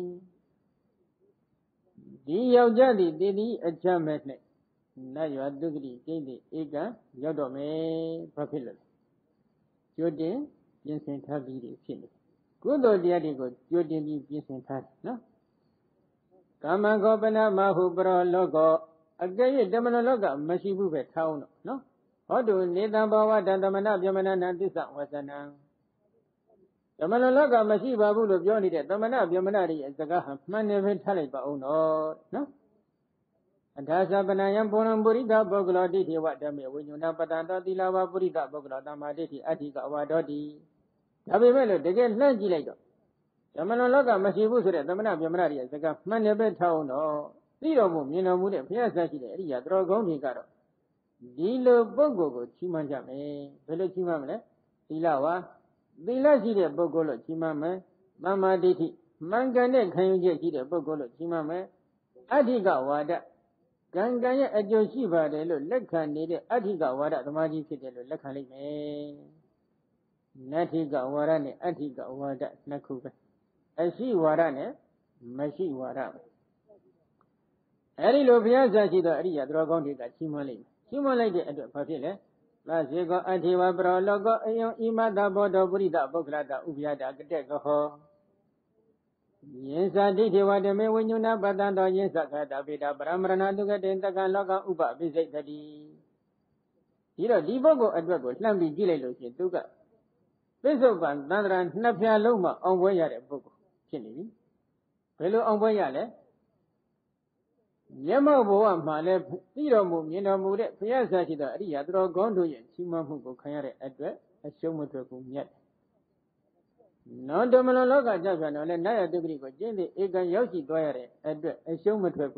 ဒီယောက်ျားသည်တည်သည့်အချမ်းမဲ့၌နတ်ရွာတုဂတိကျင့်သည့်ဧကံရောက်တော့မယ်ဘာဖြစ်လို့လဲကြိုတင်ပြင်ဆင်ထားပြီးဖြစ်နေကုသိုလ်တရားတွေကိုကြိုတင်ပြီးပြင်ဆင်ထားတယ်နော်ကာမခောပနမဟုပရောလောကောအကယ်၍ဓမ္မလွန်လောကမရှိဘူးပဲထားအောင်တော့နော်ဟောတုနေတံဘဝတံသမဏဗြဟ္မဏနံသစ္စာဝဇ္ဇနံဓမ္မလွန်လောကမရှိပါဘူးလို့ပြောနေတဲ့သမဏဗြဟ္မဏရဲ့စကားဟာမှန်တယ်ပဲထားလိုက်ပါအောင်တော့နော်အထာသပနာယံပုရံပုရိသပုဂ္ဂလောဒိဋ္ဌိဝဓမ္မေဝိညုဏပတံသောသီလဝပုရိသပုဂ္ဂလောသမ္မာဒိဋ္ဌိအဋ္ဌိကဝါဒောတိဒါပေမဲ့လို့တကယ်လှမ်းကြည့်လိုက်တော့ဓမ္မလွန်လောကမရှိဘူးဆိုတဲ့သမဏဗြဟ္မဏရဲ့စကားမှန်တယ်ပဲထားအောင်တော့သိတော်မူမြင်တော်မူတဲ့ဘုရားဆရာရှိတဲ့အရိယာတော်ကောင်းတွေကတော့ဒီလိုပုဂ္ဂိုလ်ကိုချီးမွမ်းကြမယ်ဘယ်လိုချီးမွမ်းမလဲသီလဝါသီလရှိတဲ့ပုဂ္ဂိုလ်လို့ချီးမွမ်းမယ်သမ္မာဒိဋ္ဌိမှန်ကန်တဲ့ခံယူချက်ရှိတဲ့ပုဂ္ဂိုလ်လို့ချီးမွမ်းမယ်အဋ္ဌိကဝါဒကံကံရဲ့အကျိုးရှိပါတယ်လို့လက်ခံနေတဲ့အဋ္ဌိကဝါဒသမာဓိဖြစ်တယ်လို့လက်ခံလိုက်မယ်နတ္ထိကဝါဒနဲ့အဋ္ဌိကဝါဒနှစ်ခုပဲအရှိဝါဒနဲ့မရှိဝါဒပဲအဲဒီလိုဘုရားဆရာရှိသောအရိယာတော်ကောင်းတွေကချီးမွမ်းလိုက်မယ်ချီးမွမ်းလိုက်တဲ့အတွက်ဘာဖြစ်လဲသဇေကောအဋ္ဌိဝပရောလောကောအယံဣမတဘောဓပုရိသပုဂ္ဂလတဥပယတာကတက်ကဟောယင်္စာဒိဋ္ဌိဝဓမေဝိညုဏပတံသောယင်္စကတပိတာပရမရဏတုကတေတက္ကလောကဥပပိစိတ်တိဒီတော့ဒီပုဂ္ဂိုလ်အတွက်ကိုလှမ်းပြီးကြည့်လိုက်လို့ရှိရင်သူကပစ္စုပန်သန္တရာနှစ်ဖြာလုံးမှာအောင်ပွဲရတဲ့ပုဂ္ဂိုလ်ဖြစ်နေပြီဘယ်လိုအောင်ပွဲရလဲမျက်မှောက်ဘဝမှာလည်းသိတော်မူမြင်တော်မူတဲ့ဘုရားဆရာရှိသောအရိယာတော်ကောင်းတို့ရဲ့ချီးမွမ်းမှုကိုခံရတဲ့အတွက်အရှုံးမထွက်ဘူးမြတ်နောဓမ္မလွန်လောကကြောက်ပြန်တော့လဲနတ်ရတုပ္ပတိကိုကျင့်တဲ့ဧကံရောက်ရှိသွားရတဲ့အတွက်အရှုံးမထွက်ဘူး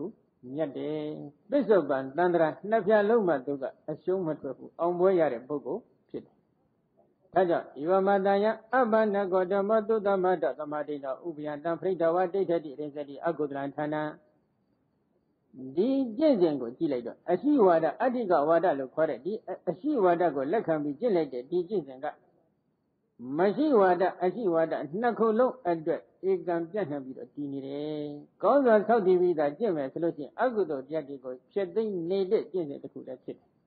မြတ်တယ်ပစ္စုပန်တန္တရာနှစ်ဖြာလုံးမှသူကအရှုံးမထွက်ဘူးအောင်ပွဲရတဲ့ပုဂ္ဂိုလ်ဖြစ်တယ်ဒါကြောင့်ဤဝမတယအပ္ပနကောဓမ္မသုတ္တမတ္တသမာဓိတောဥပယတံပရိဒဝတိဋ္ဌတိရိသတိအကုသလဌာနဒီကျင့်စဉ်ကိုကြည့်လိုက်တော့အရှိဝါဒအဋ္ဌိကဝါဒလို့ခေါ်တဲ့ဒီအရှိဝါဒကိုလက်ခံပြီးကျင့်လိုက်တဲ့ဒီကျင့်စဉ်ကမရှိဝါဒအရှိဝါဒနှစ်ခုလုံးအတွက်ဧကံပြတ်နှံပြီးတော့တည်နေတယ်။ကောင်းစွာဆောက်တည်ပြီးသားကျင့်မယ်ဆိုလို့ရှိရင်အကုသိုလ်တရားတွေကိုဖြစ်သိနေတဲ့ကျင့်စဉ်တစ်ခုလည်းဖြစ်တယ်။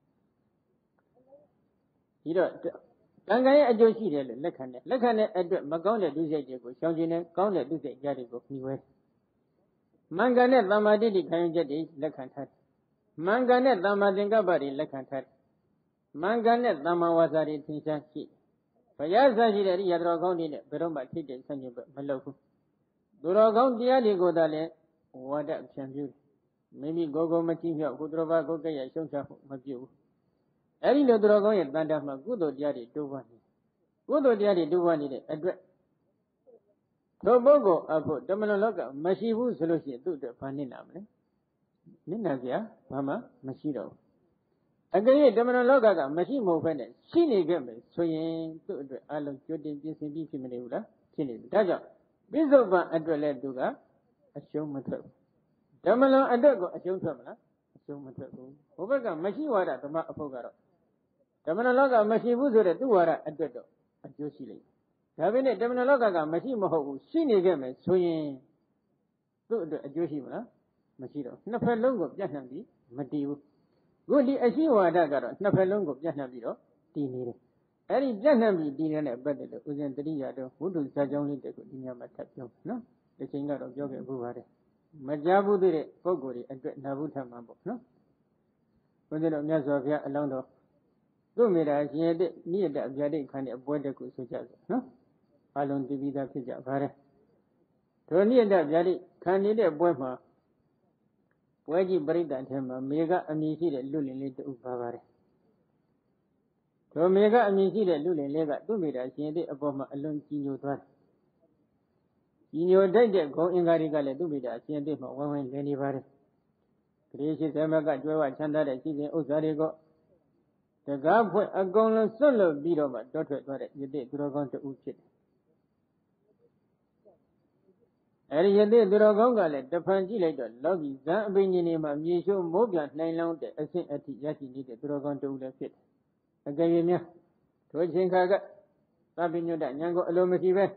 ဒီတော့ကံကံရဲ့အကျိုးရှိတယ်လို့လက်ခံတယ်။လက်ခံတဲ့အတွက်မကောင်းတဲ့ဒုစရိုက်တွေကိုရှောင်ကျဉ်တယ်ကောင်းတဲ့ဒုစရိုက်တရားတွေကိုနှီးဝဲ။မင်္ဂန်နဲ့သမ္မာတိဋ္ဌိခံယူချက်တွေလက်ခံထားတယ်။မင်္ဂန်နဲ့သမ္မာသင်္ကပ္ပတွေလက်ခံထားတယ်။မင်္ဂန်နဲ့သမ္မာဝါစာတွေသင်ရှားရှိတယ်ဘုရားဆရှိတဲ့ရိယတော်ကောင်းတွေနဲ့ဘယ်တော့မှထိတဲ့ဆန့်ကျင်ဘက်မလုပ်ဘူးသူတော်ကောင်းတရားတွေကိုသာလည်းဝါဒဖြန့်ဖြူးမိမိကိုယ်ကိုမကြည့်မြောက်ကုသိုလ်ဘာကိုယ်ကဲ့ရဲ့ရှုံချမှုမပြုဘူးအဲဒီလိုသူတော်ကောင်းရဲ့တန်တာမှာကုသိုလ်တရားတွေတိုးပွားနေကုသိုလ်တရားတွေတိုးပွားနေတဲ့အတွက်ထိုပုဂ္ဂိုလ်အဖို့တမန်တော်လောကမရှိဘူးဆိုလို့ရှိရင်သူ့အတွက်ဘာနစ်နာမလဲနစ်နာစရာဘာမှမရှိတော့ဘူးအကယ်၍တမန်တော်လောကကမရှိမဟုတ်ဘဲနဲ့ရှိနေခဲ့မယ်ဆိုရင်သူ့အတွက်အလုံးကြိုတင်ပြင်ဆင်ပြီးဖြစ်မနေဘူးလားဖြစ်နေပြီဒါကြောင့်ပြစ္ဆုတ်ပန်အတွက်လည်းသူကအရှုံးမထွက်ဘူးဓမ္မလွန်အတွက်ကိုအရှုံးထွက်မလားအရှုံးမထွက်ဘူးဘုဘက်ကမရှိဝါဒဓမ္မအဖို့ကတော့ဓမ္မလွန်လောကမရှိဘူးဆိုတဲ့သူ့ဝါဒအတွက်တော့အကျိုးရှိလိမ့်မယ်ဒါပေမဲ့ဓမ္မလွန်လောကကမရှိမဟုတ်ဘူးရှိနေခဲ့မယ်ဆိုရင်သူ့အတွက်အကျိုးရှိမလားမရှိတော့နှစ်ဖက်လုံးကိုပြတ်နှံ့ပြီးမတည်ဘူးခုဒီအရှိဝါဒကတော့နှစ်ဖက်လုံးကိုပြတ်နှံ့ပြီးတော့တည်နေတယ်အဲ့ဒီပြတ်နှံ့ပြီးတည်နေတဲ့ပတ်သက်လို့ဦးဇင်းတတိယတော့ဝိတုဇာကြောင်းလေးတခုဒီညမှာထပ်ပြောနော်ဒီချိန်ကတော့ပြောခဲ့ဘူးပါတယ်မကြားဘူးတဲ့ပုဂ္ဂိုလ်တွေအတွက်နာဘူးထမှန်ပေါ့နော်ဦးဇင်းတို့မြတ်စွာဘုရားအလောင်းတော်သူ့မိတာရှင်ရတဲ့နိယတဗျာဒိတ်ခံတဲ့အပွဲတခုဆိုကြစို့နော်အလုံးတည်ပြီးသားဖြစ်ကြပါတယ်တို့နိယတဗျာဒိတ်ခံနေတဲ့ပွဲမှာပွဲကြီးပရိသတ်ထဲမှာမေကအမည်ရှိတဲ့လူလင်လေးတူပါပါတယ်။တို့မေကအမည်ရှိတဲ့လူလင်လေးကသူ့မိတာရှင်တဲ့အပေါ်မှာအလွန်ကြီးညိုသွားတယ်။ကြီးညိုတတ်တဲ့ဂုံအင်္ဂါတွေကလည်းသူ့မိတာရှင်တဲ့မှာဝိုင်းဝိုင်းလည်နေပါတယ်။ဂရေရှိသမကကျွဲဝချမ်းသာတဲ့ရှိစဉ်ဥစ္စာတွေကိုတကားဖွဲ့အကုန်လုံးစွန့်လွတ်ပြီးတော့မှတောထွက်သွားတဲ့ယတိသူတော်ကောင်းတူဖြစ်တယ်။အဲဒီယသိသူတော်ကောင်းကလည်းတဖန်ကြည့်လိုက်တော့လောကီဇံအပိညာဉ်တွေမှာမြေရှိုးမိုးပြန်နိုင်လောင်းတဲ့အဆင့်အထိရရှိနေတဲ့သူတော်ကောင်းတူလည်းဖြစ်တယ်။အကယ်၍များထိုချိန်ခါကသဗ္ဗညုတဉာဏ်ကိုအလိုမရှိပဲ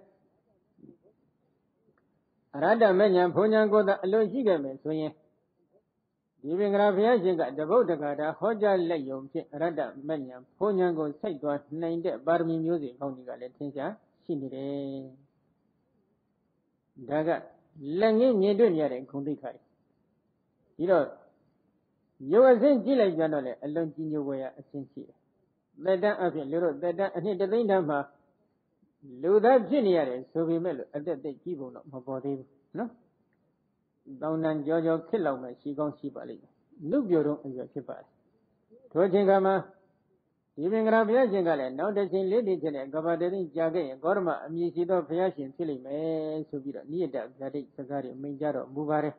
အရဟတမဉာဏ်ဘုံဉာဏ်ကိုသာအလိုရှိခဲ့မယ်ဆိုရင်ဒီပင်္ဂရာဘုရားရှင်ကတပုတ်တကာတာဟောကြားလက်ယုံဖြင့်အရဟတမဉာဏ်ဘုံဉာဏ်ကိုစိုက်သွားနိုင်တဲ့ပါရမီမျိုးစေ့ကောင်းတွေကလည်းထင်ရှားရှိနေတယ်။ဒါကလက်ငင်းမြင်တွေ့ရတဲ့ဂုဏ်သိက္ခာဒီတော့ရုပ်အဆင့်ကြည့်လိုက်ကြတော့လေအလုံးကြီးညိုဝယ်ရအဆင့်ရှိတယ်သက်တမ်းအဖြစ်လူတို့သက်တမ်းအနှစ်တသိန်းတန်းမှာလူသားဖြစ်နေရတယ်ဆိုပေမဲ့လို့အသက်သိကြီးပုံတော့မပေါ်သေးဘူးနော်တောင်းတန်ကြောကြောခစ်လောက်မှရှိကောင်းရှိပါလိမ့်မယ်လူပြိုတော့အရွယ်ဖြစ်ပါတယ်ထိုချိန်ကမှာဒီမင်္ဂလာဘုရားရှင်ကလည်းနောက်တစ်ချိန်လေးတည်ချက်နဲ့ကဘာတသိန်းကြာခဲ့ရင်ဂေါရမအမည်ရှိသောဘုရားရှင်ဖြစ်လိမ့်မယ်ဆိုပြီးတော့နိယတဗျာဒိတ်စကားတွေအမိန့်ကြတော့မူပါတယ်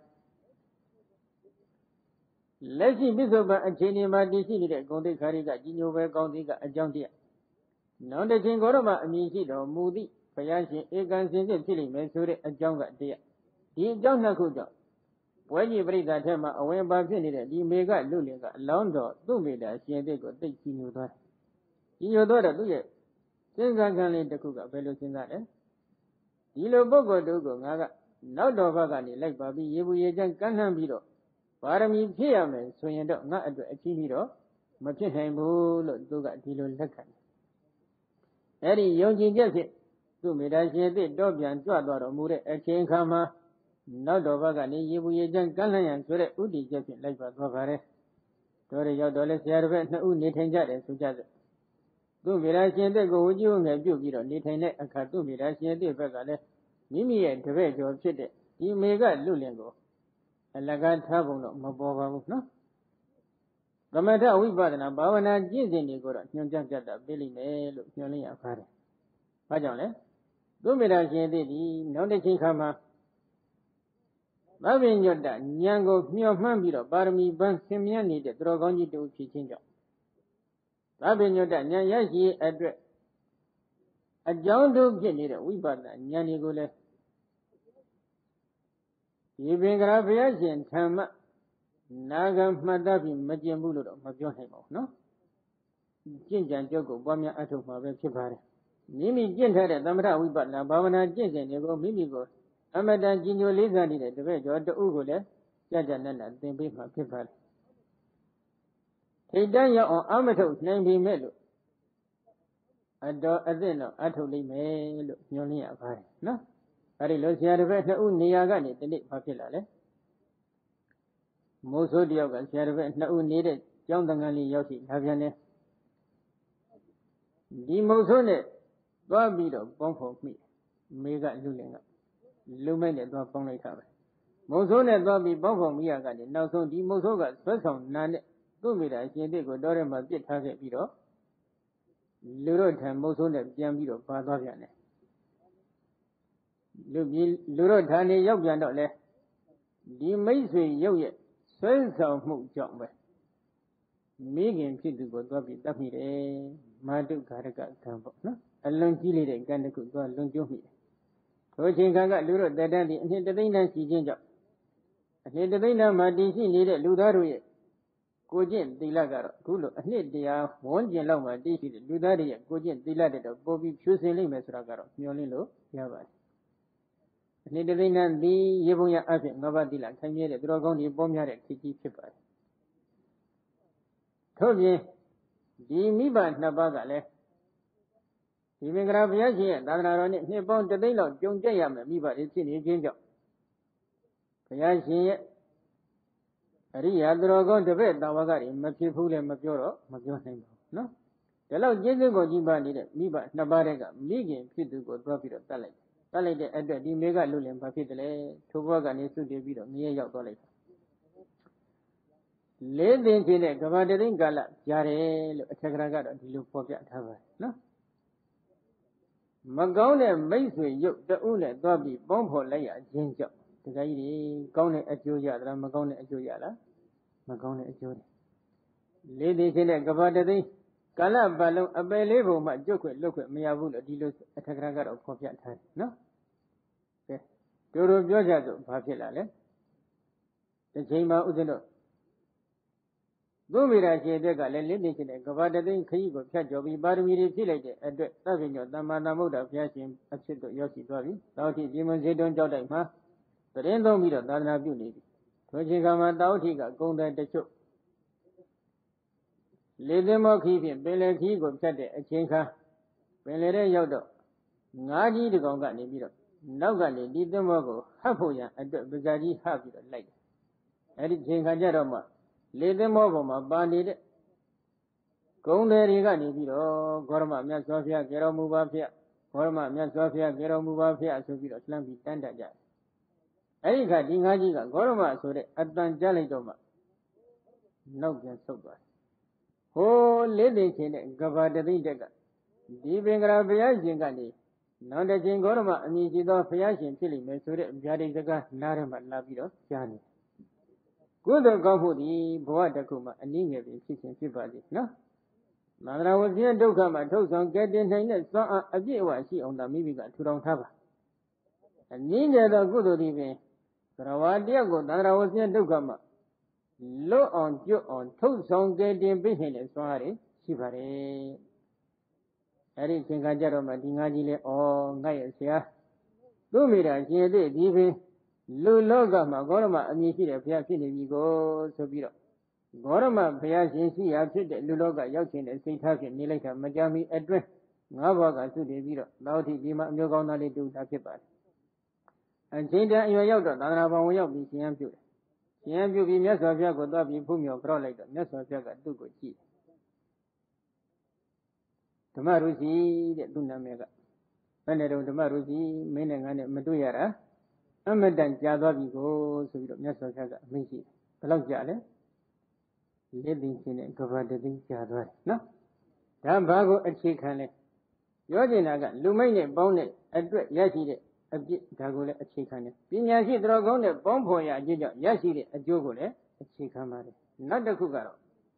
လက်ရှိပစ္စုပန်အခြေအနေမှာတည်ရှိနေတဲ့ဂုဏ်သိက္ခာတွေကကြီးညိုပဲကောင်းသည်ကအကြောင်းတရားနောက်တစ်ချိန်ဂေါရမအမည်ရှိတော်မူသည့်ဘုရားရှင်ဧကံစင်စစ်ဖြစ်လိမ့်မယ်ဆိုတဲ့အကြောင်းကတရားဒီအကြောင်းနှစ်ခုကြောင့်ပွဲကြီးပရိသတ်ထဲမှာအဝင်ပါဖြစ်နေတဲ့ဒီမေကလူလင်ကအလောင်းတော်သူ့မိတာရှင်တဲ့ကိုသိကြီးညိုသွားတယ်ကြီးညိုသွားတော့သူ့ရဲ့စဉ်းစားခံလေးတစ်ခုကဘယ်လိုစဉ်းစားလဲဒီလိုပုဂ္ဂိုလ်တို့ကငါကနောက်တော်ဘက်ကနေလိုက်ပါပြီးရေဘူးရေချမ်းကမ်းလှမ်းပြီးတော့ပါရမီဖြည့်ရမယ်ဆိုရင်တော့ငါအတွက်အချင်းပြီးတော့မဖြစ်နိုင်ဘူးလို့သူကဒီလိုလက်ခံတယ်အဲ့ဒီယုံကြည်ချက်ဖြင့်သူ့မိတာရှင်တဲ့တော့ပြန်ကြွသွားတော်မူတဲ့အချိန်ခါမှာနောက်တော်ဘက်ကနေရေဘူးရေချမ်းကမ်းလှမ်းရန်ဆိုတဲ့ဥတီချက်ဖြင့်လိုက်ပါသွားပါတယ်တော်ရရောက်တော်လဲဆရာတစ်ပည့်နှစ်ဦးနေထိုင်ကြတယ်ဆိုကြစို့သူ့မိသားရှင်တဲ့ကိုဝကြည့်ဝငယ်ပြုတ်ပြီးတော့နေထိုင်တဲ့အခါသူ့မိသားရှင်တဲ့ဘက်ကလည်းမိမိရဲ့တပည့်ကျော်ဖြစ်တဲ့ဒီမေကလူလင်ကိုအလကားထားပုံတော့မပေါ်ပါဘူးနော်သမထဝိပဿနာဘာဝနာကျင့်စဉ်တွေကိုတော့ညွှန်ကြားပြတာပေးလိမ့်မယ်လို့ညွှန်လင်းရပါတယ်။ဘာကြောင့်လဲသူ့မိသားရှင်တဲ့ဒီနောက်တစ်ချိန်ခါမှာသသဗ္ဗညွတ်တဉာဏ်ကိုမျှော်မှန်းပြီးတော့ပါရမီပန်းဆင်မြန်းနေတဲ့သူတော်ကောင်းကြီးတို့ဖြစ်ခြင်းကြောင့်သဗ္ဗညွတ်တဉာဏ်ရရှိအတွက်အကြောင်းတို့ဖြစ်နေတဲ့ဝိပဿနာဉာဏ်တွေကိုလည်းဒီပင်ကရာဘုရားရှင်ဓမ္မနာဂံမှတ်သားပြီးမကျင်ဘူးလို့တော့မပြောနိုင်ပါဘူးနော်ကျင့်ကြံကြုတ်ကိုပွားများအထုတ်မှာပဲဖြစ်ပါတယ်မိမိကျင့်ထားတဲ့သမထဝိပဿနာဘာဝနာကျင့်စဉ်တွေကိုမိမိကိုအမတန်ကြီးညိုလေးစားနေတဲ့တပည့်ကျော်တဦးကိုလည်းကြကြနက်နက်သင်ပေးမှာဖြစ်ပါတယ်ထိတ်တန့်ရောက်အောင်အမထုတ်နိုင်ပြီမဲ့လို့အတော်အသင့်တော့အထုတ်လိမ့်မယ်လို့ညွှန်လင်းရပါတယ်နော်အဲဒီလိုဆရာတစ်ပည့်နှစ်ဦးနေရာကနေဒီနေ့ဘာဖြစ်လာလဲမိုးဆိုးတယောက်ကဆရာတစ်ပည့်နှစ်ဦးနေတဲ့ကျောင်းတန်ခါလေးရောက်ရှိလာပြန်တယ်ဒီမိုးဆိုးနဲ့သွားပြီးတော့ပေါင်းဖော်မိမေကလူလင်ကလူမိုက်နဲ့သွားပေါင်းလိုက်တာပဲမုံဆိုးနဲ့သွားပြီးပေါင်းဖော်မိရကနေနောက်ဆုံးဒီမုံဆိုးကဆွဲဆောင်နာနဲ့သူ့မိတာရှင်တိကိုတော့ထဲမှာပြစ်ထားခဲ့ပြီးတော့လူတို့ထံမုံဆိုးနဲ့ပြန်ပြီးတော့ပါသွားပြန်တယ်လူပြည်လူတို့ဌာနေရောက်ပြန်တော့လဲဒီမိတ်ဆွေရုပ်ရဲ့ဆွဲဆောင်မှုကြောင့်ပဲမိခင်ဖြစ်သူကိုသွားပြီးတတ်မိတယ်မာတုကာရကကံပေါ့နော်အလွန်ကြီးလေးတဲ့ကံတစ်ခုသွားလွန်ကျိုးမိတယ်ထိုအချိန်ကလူတို့တတန်းဒီအနှစ်တသိန်းတန်းရှိခြင်းကြောင့်အနှစ်တသိန်းတန်းမှာတည်ရှိနေတဲ့လူသားတို့ရဲ့ကိုကျင့်သီလကတော့အခုလိုအနှစ်တရာဝန်းကျင်လောက်မှာတည်ရှိတဲ့လူသားတွေရဲ့ကိုကျင့်သီလတဲ့တော့ပို့ပြီးဖြူစင်လိမ့်မယ်ဆိုတာကတော့မျှော်လင့်လို့ရပါတယ်အနှစ်တသိန်းတန်းဒီရေပုံရအဖြစ်ငါးပါးသီလခိုင်မြဲတဲ့သူတော်ကောင်းတွေပေါ်များတဲ့ခေတ်ကြီးဖြစ်ပါတယ်ထို့ပြင်ဒီမိဘနှစ်ပါးကလည်းဒီမင်္ဂလာဘုရားရှင်ရဲ့သာသနာတော်နဲ့နှစ်ပေါင်းတစ်သိန်းလောက်ကြုံကြရမယ်မိဘတွေဖြစ်နေခြင်းကြောင့်ဘုရားရှင်ရဲ့အရိယာသူတော်ကောင်းတပည့်တာဝကတွေမဖြစ်ဘူးလည်းမပြောတော့မပြောနိုင်ပါဘူးနော်ဒါလောက်ကျေးဇူးကိုကြီးပါနေတဲ့မိဘနှစ်ပါးတည်းကမိခင်ဖြစ်သူကိုတွားပြီးတော့တတ်လိုက်တတ်လိုက်တဲ့အတွက်ဒီမေကလူလင်ဘာဖြစ်တယ်လဲထိုဘဝကနေစွတ်တည်ပြီးတော့မြဲရောက်သွားလိုက်လေးသိင်ဖြစ်တဲ့ကဘာတသိန်းကာလကြားတယ်လို့အထက်ကရာကတော့ဒီလိုဖော်ပြထားပါတယ်နော်မကောင်းတဲ့မိတ်ဆွေရုပ်တဦးနဲ့သွားပြီးပေါင်းဖော်လိုက်ရခြင်းကြောင့်တခါကြီးတွေကောင်းတဲ့အကျိုးရသလားမကောင်းတဲ့အကျိုးရလားမကောင်းတဲ့အကျိုးတွေလေးသိင်ဖြစ်တဲ့ကဘာတသိန်းကာလပတ်လုံးအပယ်လေးပုံမှကြွခွင့်လွတ်ခွင့်မရဘူးလို့ဒီလိုအထက်ကရာကတော့ဖော်ပြထားတယ်နော်ကဲတို့တို့ပြောကြဆိုဘာဖြစ်လာလဲတစ်ချိန်မှာဥစဉ်တော့သူမိရာရှင်အတွက်ကလည်းလေးသိင်ဖြစ်တဲ့ကဘာတသိန်းခရီးကိုဖြတ်ကျော်ပြီးပါရမီတွေဖြည့်လိုက်တဲ့အတွက်သဗ္ဗညောသမ္မာသမ္ဗုဒ္ဓဘုရားရှင်အဖြစ်သို့ရောက်ရှိသွားပြီ။တောဋ္ဌိဒီမဇေတုံကြောက်တိုက်မှာတရင်သုံးပြီးတော့သာသနာပြုနေပြီ။ထိုချိန်ကမှတောဋ္ဌိကဂုံတယ်တချို့လေသင်္ဘောခီးဖြင့်ပင်လယ်ခီးကိုဖြတ်တဲ့အချိန်ခါပင်လယ်ထဲရောက်တော့ငါးကြီးတစ်ကောင်ကနေပြီးတော့နောက်ကနေဒီသင်္ဘောကိုဟပ်ဖို့ရန်အတွက်ပဇာကြီးဟပ်ပြီးတော့လိုက်တယ်။အဲဒီချိန်ခါကျတော့မှလေသင်္ဘောပေါ်မှာပါနေတဲ့ဂုံတယ်တွေကနေပြီးတော့ဂေါရမမြတ်စွာဘုရားကေတော်မူပါဖျက်ဂေါရမမြတ်စွာဘုရားကေတော်မူပါဖျက်ဆိုပြီးတော့လှမ်းပြီးတန်းတကြတယ်။အဲဒီခါဒီငါးကြီးကဂေါရမဆိုတဲ့အတန်ကြားလိုက်တော့မှနောက်ပြန်ဆုတ်သွားတယ်။ဟိုးလေးသိင်ချင်းတဲ့ကဘာတသိန်းတက်ကဒီပင်ကရာဘုရားရှင်ကနေနောက်တစ်ချိန်ဂေါရမအမည်ရှိသောဘုရားရှင်ဖြစ်လိမ့်မယ်ဆိုတဲ့ဗျာဒိတ်စကားနားထဲမှာလာပြီးတော့ကြားနေကုသိုလ်ကောင်းမှုသည်ဘဝတစ်ခုမှာအနည်းငယ်ပင်ဖြစ်ခြင်းဖြစ်ပါသည်နော်မန္တရာဝဇင်းဒုက္ခမှာထုတ်ဆောင်ကဲတင်နိုင်တဲ့စွမ်းအားအပြည့်အဝရှိအောင်သာမိမိကထူထောင်ထားပါအနည်းငယ်သောကုသိုလ်သည်ပင်သရဝါတယောက်ကိုသန္တရာဝဇင်းဒုက္ခမှာလွတ်အောင်ကျွတ်အောင်ထုတ်ဆောင်ကဲတင်ပေးနိုင်တဲ့စွမ်းအားတွေရှိပါတယ်အဲ့ဒီသင်္ခါကြတော့မှဒီငါကြီးလဲဩငါ့ရဲ့ဆရာသူ့မိတာရှင်တဲ့ဒီပင်လူလောကမှာဂေါရမအမည်ရှိတဲ့ဘုရားဖြစ်နေပြီကိုဆိုပြီးတော့ဂေါရမဘုရားရှင်ရှိရာဖြစ်တဲ့လူလောကရောက်ခြင်းနဲ့စိတ်ထားဖြင့်နေလိုက်တာမကြမီအတွင်းငါးဘောကသုတည်ပြီးတော့သောတိဒီမှာအမျိုးကောင်းသားလေးတူတာဖြစ်ပါတယ်အချိန်တန်အရွယ်ရောက်တော့သာသနာပေါ်ဝင်ရောက်ပြီးရှင်ရန်ပြုတယ်ရှင်ရန်ပြုပြီးမြတ်စွာဘုရားကိုသွားပြီးဖူးမြော်ကြောက်လိုက်တော့မြတ်စွာဘုရားကသူ့ကိုကြည့်ဓမ္မရုစီတဲ့သူ့နာမည်ကဘယ်နဲ့တော့ဓမ္မရုစီမင်းနဲ့ငါနဲ့မတွေ့ရတာအမတန်ကြာသွားပြီကိုဆိုပြီးတော့မြတ်စွာဘုရားကအမိန့်ရှိတယ်ဘယ်လောက်ကြာလဲလေးသိင်ချင်းနဲ့ကဘာတသိန်းကြာသွားတယ်နော်ဒါဘာကိုအခြေခံလဲပြောချင်တာကလူမိတ်နဲ့ပေါင်းတဲ့အတွက်ရရှိတဲ့အပြစ်ဒါကိုလည်းအခြေခံတယ်ပညာရှိတော်ကောင်းတဲ့ပေါင်းဖော်ရအကျိုးကြောင့်ရရှိတဲ့အကျိုးကိုလည်းအခြေခံပါတယ်နောက်တစ်ခုကတော့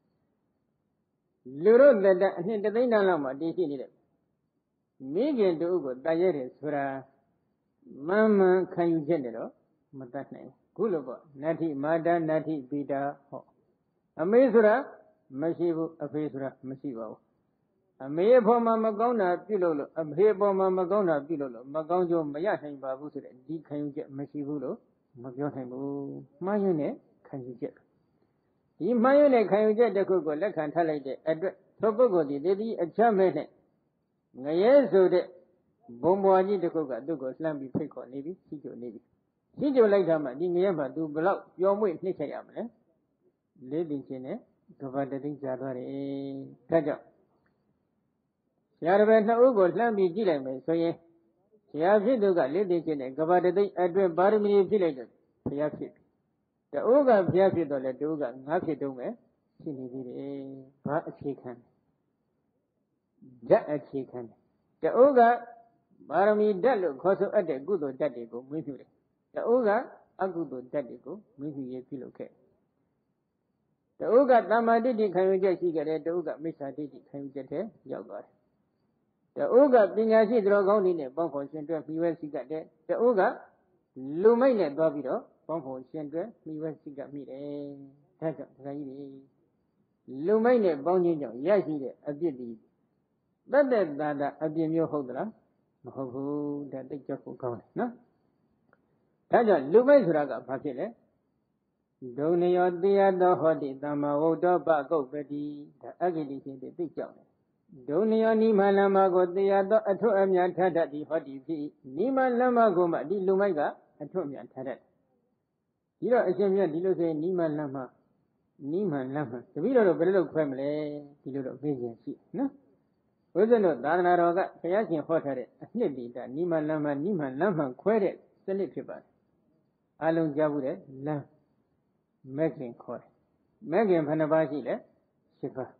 လူတို့သက်တမ်းအနှစ်တစ်သိန်းတန်းလောက်မှတည်ရှိနေတဲ့မိခင်တို့ကိုတတ်ရတယ်ဆိုတာမမှန်မှန်ခံယူချက်နဲ့တော့မတတ်နိုင်ဘူးခုလိုပေါ့နတ္ထိမာတာနတ္ထိပိတာဟောအမေဆိုတာမရှိဘူးအဖေဆိုတာမရှိပါဘူးအမေအဖေမှာမကောင်းတာပြုလုပ်လို့အဖေအပေါ်မှာမကောင်းတာပြုလုပ်လို့မကောင်းကျိုးမရနိုင်ပါဘူးဆိုတဲ့ဒီခံယူချက်မရှိဘူးလို့မပြောနိုင်ဘူးမှားယွင်းတဲ့ခံယူချက်ဒီမှားယွင်းတဲ့ခံယူချက်တစ်ခုကိုလက်ခံထားလိုက်တဲ့အတွက်သောပုဂ္ဂိုလ်ဒီတတိအချမ်းမဲ့နဲ့ငရဲဆိုတဲ့ဘုံဘွားကြီးတစ်ခုကသူ့ကိုလှမ်းပြီးဖိတ်ခေါ်နေပြီရှိကြနေပြီရှိကြလိုက်တာမှဒီငရဲမှာသူဘလောက်ပျော်မွေ့နှိမ့်ချရမလဲလေးတင်ချင်းနဲ့ကဘာတသိကြာသွားတယ်ဒါကြောင့်ဆရာတော်နှစ်ဦးကိုလှမ်းပြီးကြည့်လိုက်မယ်ဆိုရင်ဆရာဖြစ်သူကလေးတင်ချင်းနဲ့ကဘာတသိအတွင်းပါရမီဖြစ်လိုက်တယ်ဘုရားဖြစ်ပြီတူကဘုရားဖြစ်တော့လေတူကငါဖြစ်တော့မယ်ရှိနေသေးတယ်ဘာအခြေခံဓာတ်အခြေခံတူကပါရမီဓာတ်လို့ခေါ်ဆိုအပ်တဲ့ကုသိုလ်ဓာတ်တွေကိုမွေးမြူတယ်တူကအကုသိုလ်ဓာတ်တွေကိုမွေးမြူရေးပြုလုပ်ခဲ့တူကတမ္မာဒိဋ္ဌိခံယူချက်ရှိခဲ့တယ်တူကမိစ္ဆာဒိဋ္ဌိခံယူချက်ထဲရောက်သွားတယ်တူကပညာရှိတော်ကောင်းတွေနဲ့ပေါင်းဖော်ရှင်တွဲပြီးဝဲရှိခဲ့တယ်တူကလူမိုက်နဲ့သွားပြီးတော့ပေါင်းဖော်ရှင်တွဲပြီးဝဲရှိခဲ့မိတယ်ဒါကြောင့်ဒကာကြီးတွေလူမိုက်နဲ့ပေါင်းခြင်းကြောင့်ရရှိတဲ့အပြစ်ဒီတတ်တဲ့သာတာအပြစ်မျိုးဟုတ်သလားမဟုတ်ဘူးဒါသိကြဖို့ကောင်းတယ်နော်ဒါကြောင့်လူမိုက်ဆိုတာကဘာဖြစ်လဲဒုံနယောတေယသောဟောတိသမ္မာဝုဒ္ဓပကုတ်ပတိဒါအဂိတိရှင်တွေသိကြောက်တယ်ဒုံနယောနိမလမ္မာကိုတေယသောအထွတ်အမြတ်ထတတ်ဒီဟောတိဖြစ်နိမလမ္မာကိုမှဒီလူမိုက်ကအထွတ်အမြတ်ထတတ်ဒီတော့အရှင်မြတ်ဒီလိုဆိုရင်နိမလမ္မာနိမလမ္မာတပည့်တော်တို့ဘယ်လိုလုပ်ခွဲမလဲဒီလိုတော့သိခြင်းရှိနော်ဘုရားတို့သာသနာတော်ကဘုရားရှင်ဟောထားတဲ့အနှစ်တိတနိမလမ္မာနိမလမ္မာခွဲတဲ့စနစ်ဖြစ်ပါတယ်အလုံးကြားဘူးတဲ့လမ်းမဂ်ခင်ခေါ်တယ်မဂ်ခင်ဘယ်နှပါးရှိလဲရှစ်ပါး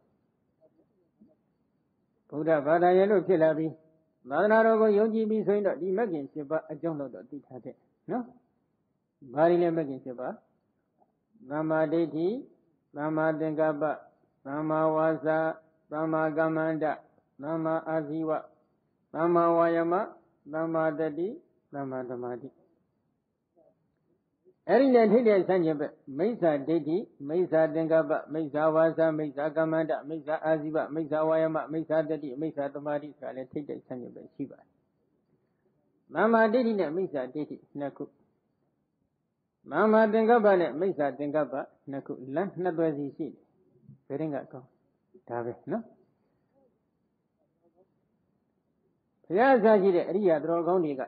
ဗုဒ္ဓဘာသာရဲ့လို့ဖြစ်လာပြီးသာသနာတော်ကိုယုံကြည်ပြီးဆိုရင်တော့ဒီမဂ်ခင်ရှစ်ပါးအကြောင်းတော့သိထားတဲ့နော်ဘာတွေလဲမဂ်ခင်ရှစ်ပါးသမ္မာဒိဋ္ဌိသမ္မာသင်္ကပ္ပသမ္မာဝါစာသမ္မာကမ္မန္တသမ္မာအာဇီဝသမ္မာဝါယမသမ္မာတတိသမ္မာသမာဓိအဲ့ဒီနဲ့ထိတဲ့ဆန့်ကျင်ဘက်မိစ္ဆာဒိဋ္ဌိမိစ္ဆာသင်္ကပ္ပမိစ္ဆာဝါစာမိစ္ဆာကမ္မန္တမိစ္ဆာအာဇီဝမိစ္ဆာဝါယမမိစ္ဆာတတိမိစ္ဆာသမာဓိဆိုတာလည်းထိတဲ့ဆန့်ကျင်ဘက်ရှိပါတယ်သမ္မာဒိဋ္ဌိနဲ့မိစ္ဆာဒိဋ္ဌိနှစ်ခုသမ္မာသင်္ကပ္ပနဲ့မိစ္ဆာသင်္ကပ္ပနှစ်ခုလမ်းနှစ်သွယ်စီရှိတယ်ဘယ်ရင်ကကောင်းဒါပဲနော်ဘုရားစာရှိတဲ့အရိယာတော်ကောင်းတွေက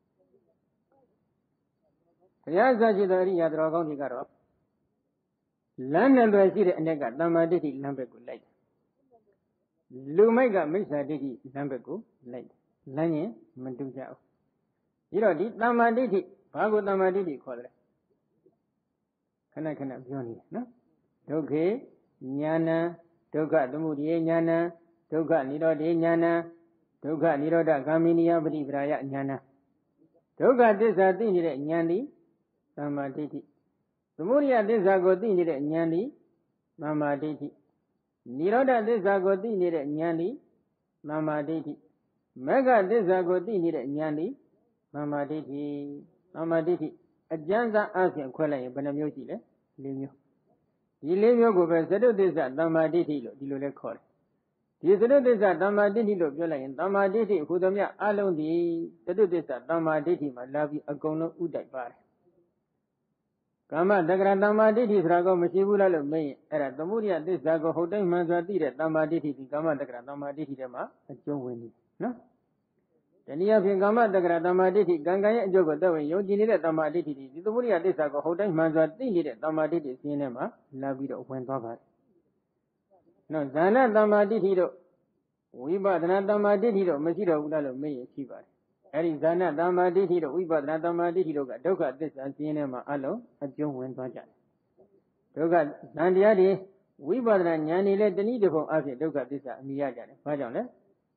ဘုရားစာရှိတဲ့အရိယာတော်ကောင်းတွေကတော့လမ်းနှစ်သွယ်ရှိတဲ့အ ਨੇ ကသမ္မာဒိဋ္ဌိလမ်းဘက်ကိုလိုက်တယ်လူမိုက်ကမိစ္ဆာဒိဋ္ဌိလမ်းဘက်ကိုလိုက်တယ်လမ်းရင်မတူကြဘူးပြီးတော့ဒီသမ္မာဒိဋ္ဌိဘာကိုသမ္မာဒိဋ္ဌိခေါ်တယ်ခဏခဏပြောနေတယ်နော်ဒုက္ခေညာဏဒုက္ခသမုဒယညာဏဒုက္ခនិရောဓေညာဏဒုက္ခនិရောဓဂ ामि နိယပฏิပဒါယညာဏဒုက္ခသစ္စာသိနေတဲ့ဉာဏ်ဒီသမ္မာဒိဋ္ဌိသမုဒယသစ္စာကိုသိနေတဲ့ဉာဏ်ဒီသမ္မာဒိဋ္ဌိនិရောဓသစ္စာကိုသိနေတဲ့ဉာဏ်ဒီသမ္မာဒိဋ္ဌိမဂ္ဂသစ္စာကိုသိနေတဲ့ဉာဏ်ဒီသမ္မာဒိဋ္ဌိသမ္မာဒိဋ္ဌိအကျဉ်းစားအပြင်ခွဲလိုက်ရင်ဘယ်နှမျိုးရှိလဲလေးမျိုးဒီလေးမျိုးကိုပဲသတ္တသစ္စာသမ္မာဒိဋ္ဌိလို့ဒီလိုလဲခေါ်တယ်ဒီသတ္တသစ္စာသမ္မာဒိဋ္ဌိလို့ပြောလိုက်ရင်သမ္မာဒိဋ္ဌိဟူသည်အလုံးဒီသတ္တသစ္စာသမ္မာဒိဋ္ဌိမှာလာပြီးအကုန်လုံးဥတိုက်ပါတယ်ကာမတက္ကရာသမ္မာဒိဋ္ဌိဆိုတာကိုမရှိဘူးလားလို့မေးရင်အဲ့ဒါသမုဒယသစ္စာကိုဟုတ်တိုင်းမှန်စွာသိတဲ့သမ္မာဒိဋ္ဌိဒီကာမတက္ကရာသမ္မာဒိဋ္ဌိထဲမှာအကျုံးဝင်နေနော်တနည်းအားဖြင့်ကာမတက္ကရာသမ္မာဒိဋ္ဌိကံကံရဲ့အကျိုးကိုသက်ဝင်ယုံကြည်နေတဲ့သမ္မာဒိဋ္ဌိဒီသမုဒယသစ္စာကိုဟုတ်တိုင်းမှန်စွာသိနေတဲ့သမ္မာဒိဋ္ဌိစင်းထဲမှာလာပြီးတော့ဝင်သွားပါတယ်နော်ဇာနာသမ္မာဒိဋ္ဌိတို့ဝိပဿနာသမ္မာဒိဋ္ဌိတို့မရှိတော့ဘူးလားလို့မေးရင်ရှိပါတယ်အဲဒီဇာနာသမ္မာဒိဋ္ဌိတို့ဝိပဿနာသမ္မာဒိဋ္ဌိတို့ကဒုက္ခသစ္စာစင်းထဲမှာအလုံးအကျုံးဝင်သွားကြတယ်ဒုက္ခဇန်တရားတွေဝိပဿနာဉာဏ်တွေလည်းတနည်းတစ်ပုံအဖြစ်ဒုက္ခသစ္စာအမိရကြတယ်ဘာကြောင့်လဲ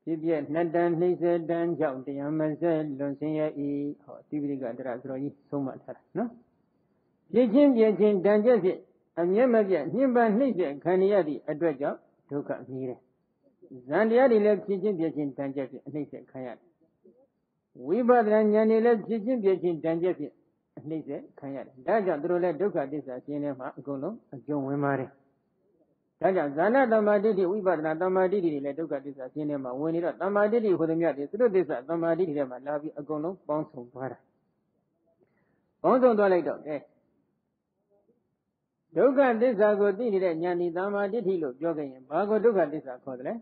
ဖြစ်ပြနှစ်တန်နှိမ့်ဆက်တန်ကြောင့်တရားမဆက်လွန်ဆင်းရဲဤဟောတိပိဋကတရဆိုတော်ကြီးဆုံးမထားတာနော်ပြည့်ချင်းပြည့်ချင်းတန်ကျက်ဖြင့်အမျက်မပြတ်ညှဉ်းပန်းနှိမ့်ဆက်ခံရသည့်အတွက်ကြောင့်ဒုက္ခမြည်တယ်ဇန်တရားတွေလည်းဖြစ်ချင်းပြည့်ချင်းတန်ကျက်ဖြင့်အနှိမ့်ဆက်ခံရတယ်ဝိပဿနာဉာဏ်တွေလည်းဖြစ်ချင်းပြည့်ချင်းတန်ကျက်ဖြင့်အနှိမ့်ဆက်ခံရတယ်ဒါကြောင့်သူတို့လည်းဒုက္ခသစ္စာရှင်းထဲမှာအကုန်လုံးအကျုံးဝင်ပါတယ်ဒါကြောင့်ဇာနာတမ္မာဒိဋ္ဌိဝိပဿနာတမ္မာဒိဋ္ဌိတွေလည်းဒုက္ခသစ္စာရှင်းထဲမှာဝင်နေတော့တမ္မာဒိဋ္ဌိဟိုသည်မြတ်တွေသုတ္တသစ္စာတမ္မာဒိဋ္ဌိထဲမှာလာပြီးအကုန်လုံးပေါင်းစုံသွားတာပေါင်းစုံသွားလိုက်တော့အဲဒုက္ခသစ္စာကိုသိနေတဲ့ဉာဏ်ဒီတမ္မာဒိဋ္ဌိလို့ပြောခဲ့ရင်ဘာကိုဒုက္ခသစ္စာခေါ်တယ်လဲ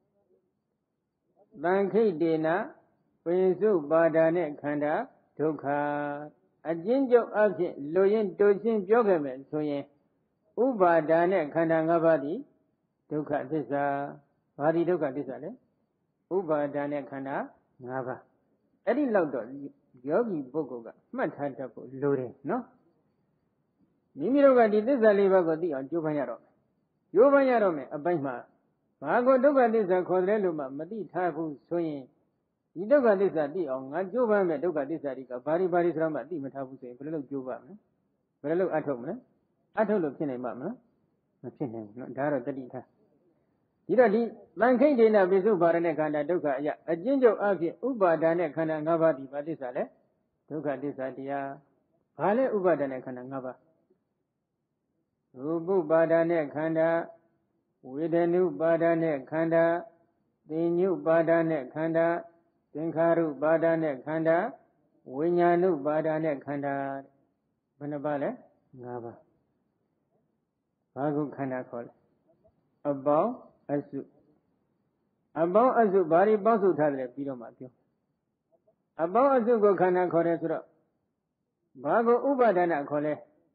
သံခိတ်တေနပိစုပါဒာနဲ့ခန္ဓာဒုက္ခအကျဉ်းချုပ်အဖြစ်လူရင်းတူချင်းပြောခဲ့မယ်ဆိုရင်ဥပါဒာနဲ့ခန္ဓာ၅ပါးသည်ဒုက္ခသစ္စာဘာဒီဒုက္ခသစ္စာလဲဥပါဒာနဲ့ခန္ဓာ၅ပါးအဲ့ဒီလောက်တော့ယောဂီပုဂ္ဂိုလ်ကမှတ်ထားတတ်ဖို့လိုတယ်နော်မိမိတို့ကဒီသစ္စာလေးပါးကိုသိအောင်ကြိုးပမ်းရတော့မယ်ကြိုးပမ်းရတော့မယ်အပိုင်းမှာဘာကိုဒုက္ခသစ္စာခေါ်တယ်လို့မှမသိထားဘူးဆိုရင်ဒီဒုက္ခသစ္စာသိအောင်ငါကြိုးပမ်းမယ်ဒုက္ခသစ္စာတွေကဘာတွေဘာတွေဆိုတော့မှသိမထားဘူးဆိုရင်ဘယ်လိုလုပ်ကြိုးပမ်းမလဲဘယ်လိုလုပ်အထုတ်မလဲအထုတ်လို့ဖြစ်နိုင်မှာမလားမဖြစ်နိုင်ဘူးနော်ဒါကတော့တတိထားဒီတော့ဒီသံခိတ်ဒေနပိစုပါရနဲ့ခန္ဓာဒုက္ခအရာအကျဉ်းချုပ်အဖြစ်ဥပါဒာနဲ့ခန္ဓာ၅ပါးဒီဘာသစ္စာလဲဒုက္ခသစ္စာတရားဘာလဲဥပါဒာနဲ့ခန္ဓာ၅ပါးရူပုပါဒာနဲ့ခန္ဓာဝေဒနုပါဒာနဲ့ခန္ဓာသင်ညုပါဒာနဲ့ခန္ဓာသင်္ခါရုပါဒာနဲ့ခန္ဓာဝိညာဏုပါဒာနဲ့ခန္ဓာဘယ်နှပါလဲ၅ပါးဘာကိုခန္ဓာခေါ်လဲအပေါင်းအစုအပေါင်းအစုဘာတွေပေါင်းစုထားတယ်ပြီးတော့မှပြောအပေါင်းအစုကိုခန္ဓာခေါ်တယ်ဆိုတော့ဘာကိုဥပါဒနာခေါ်လဲ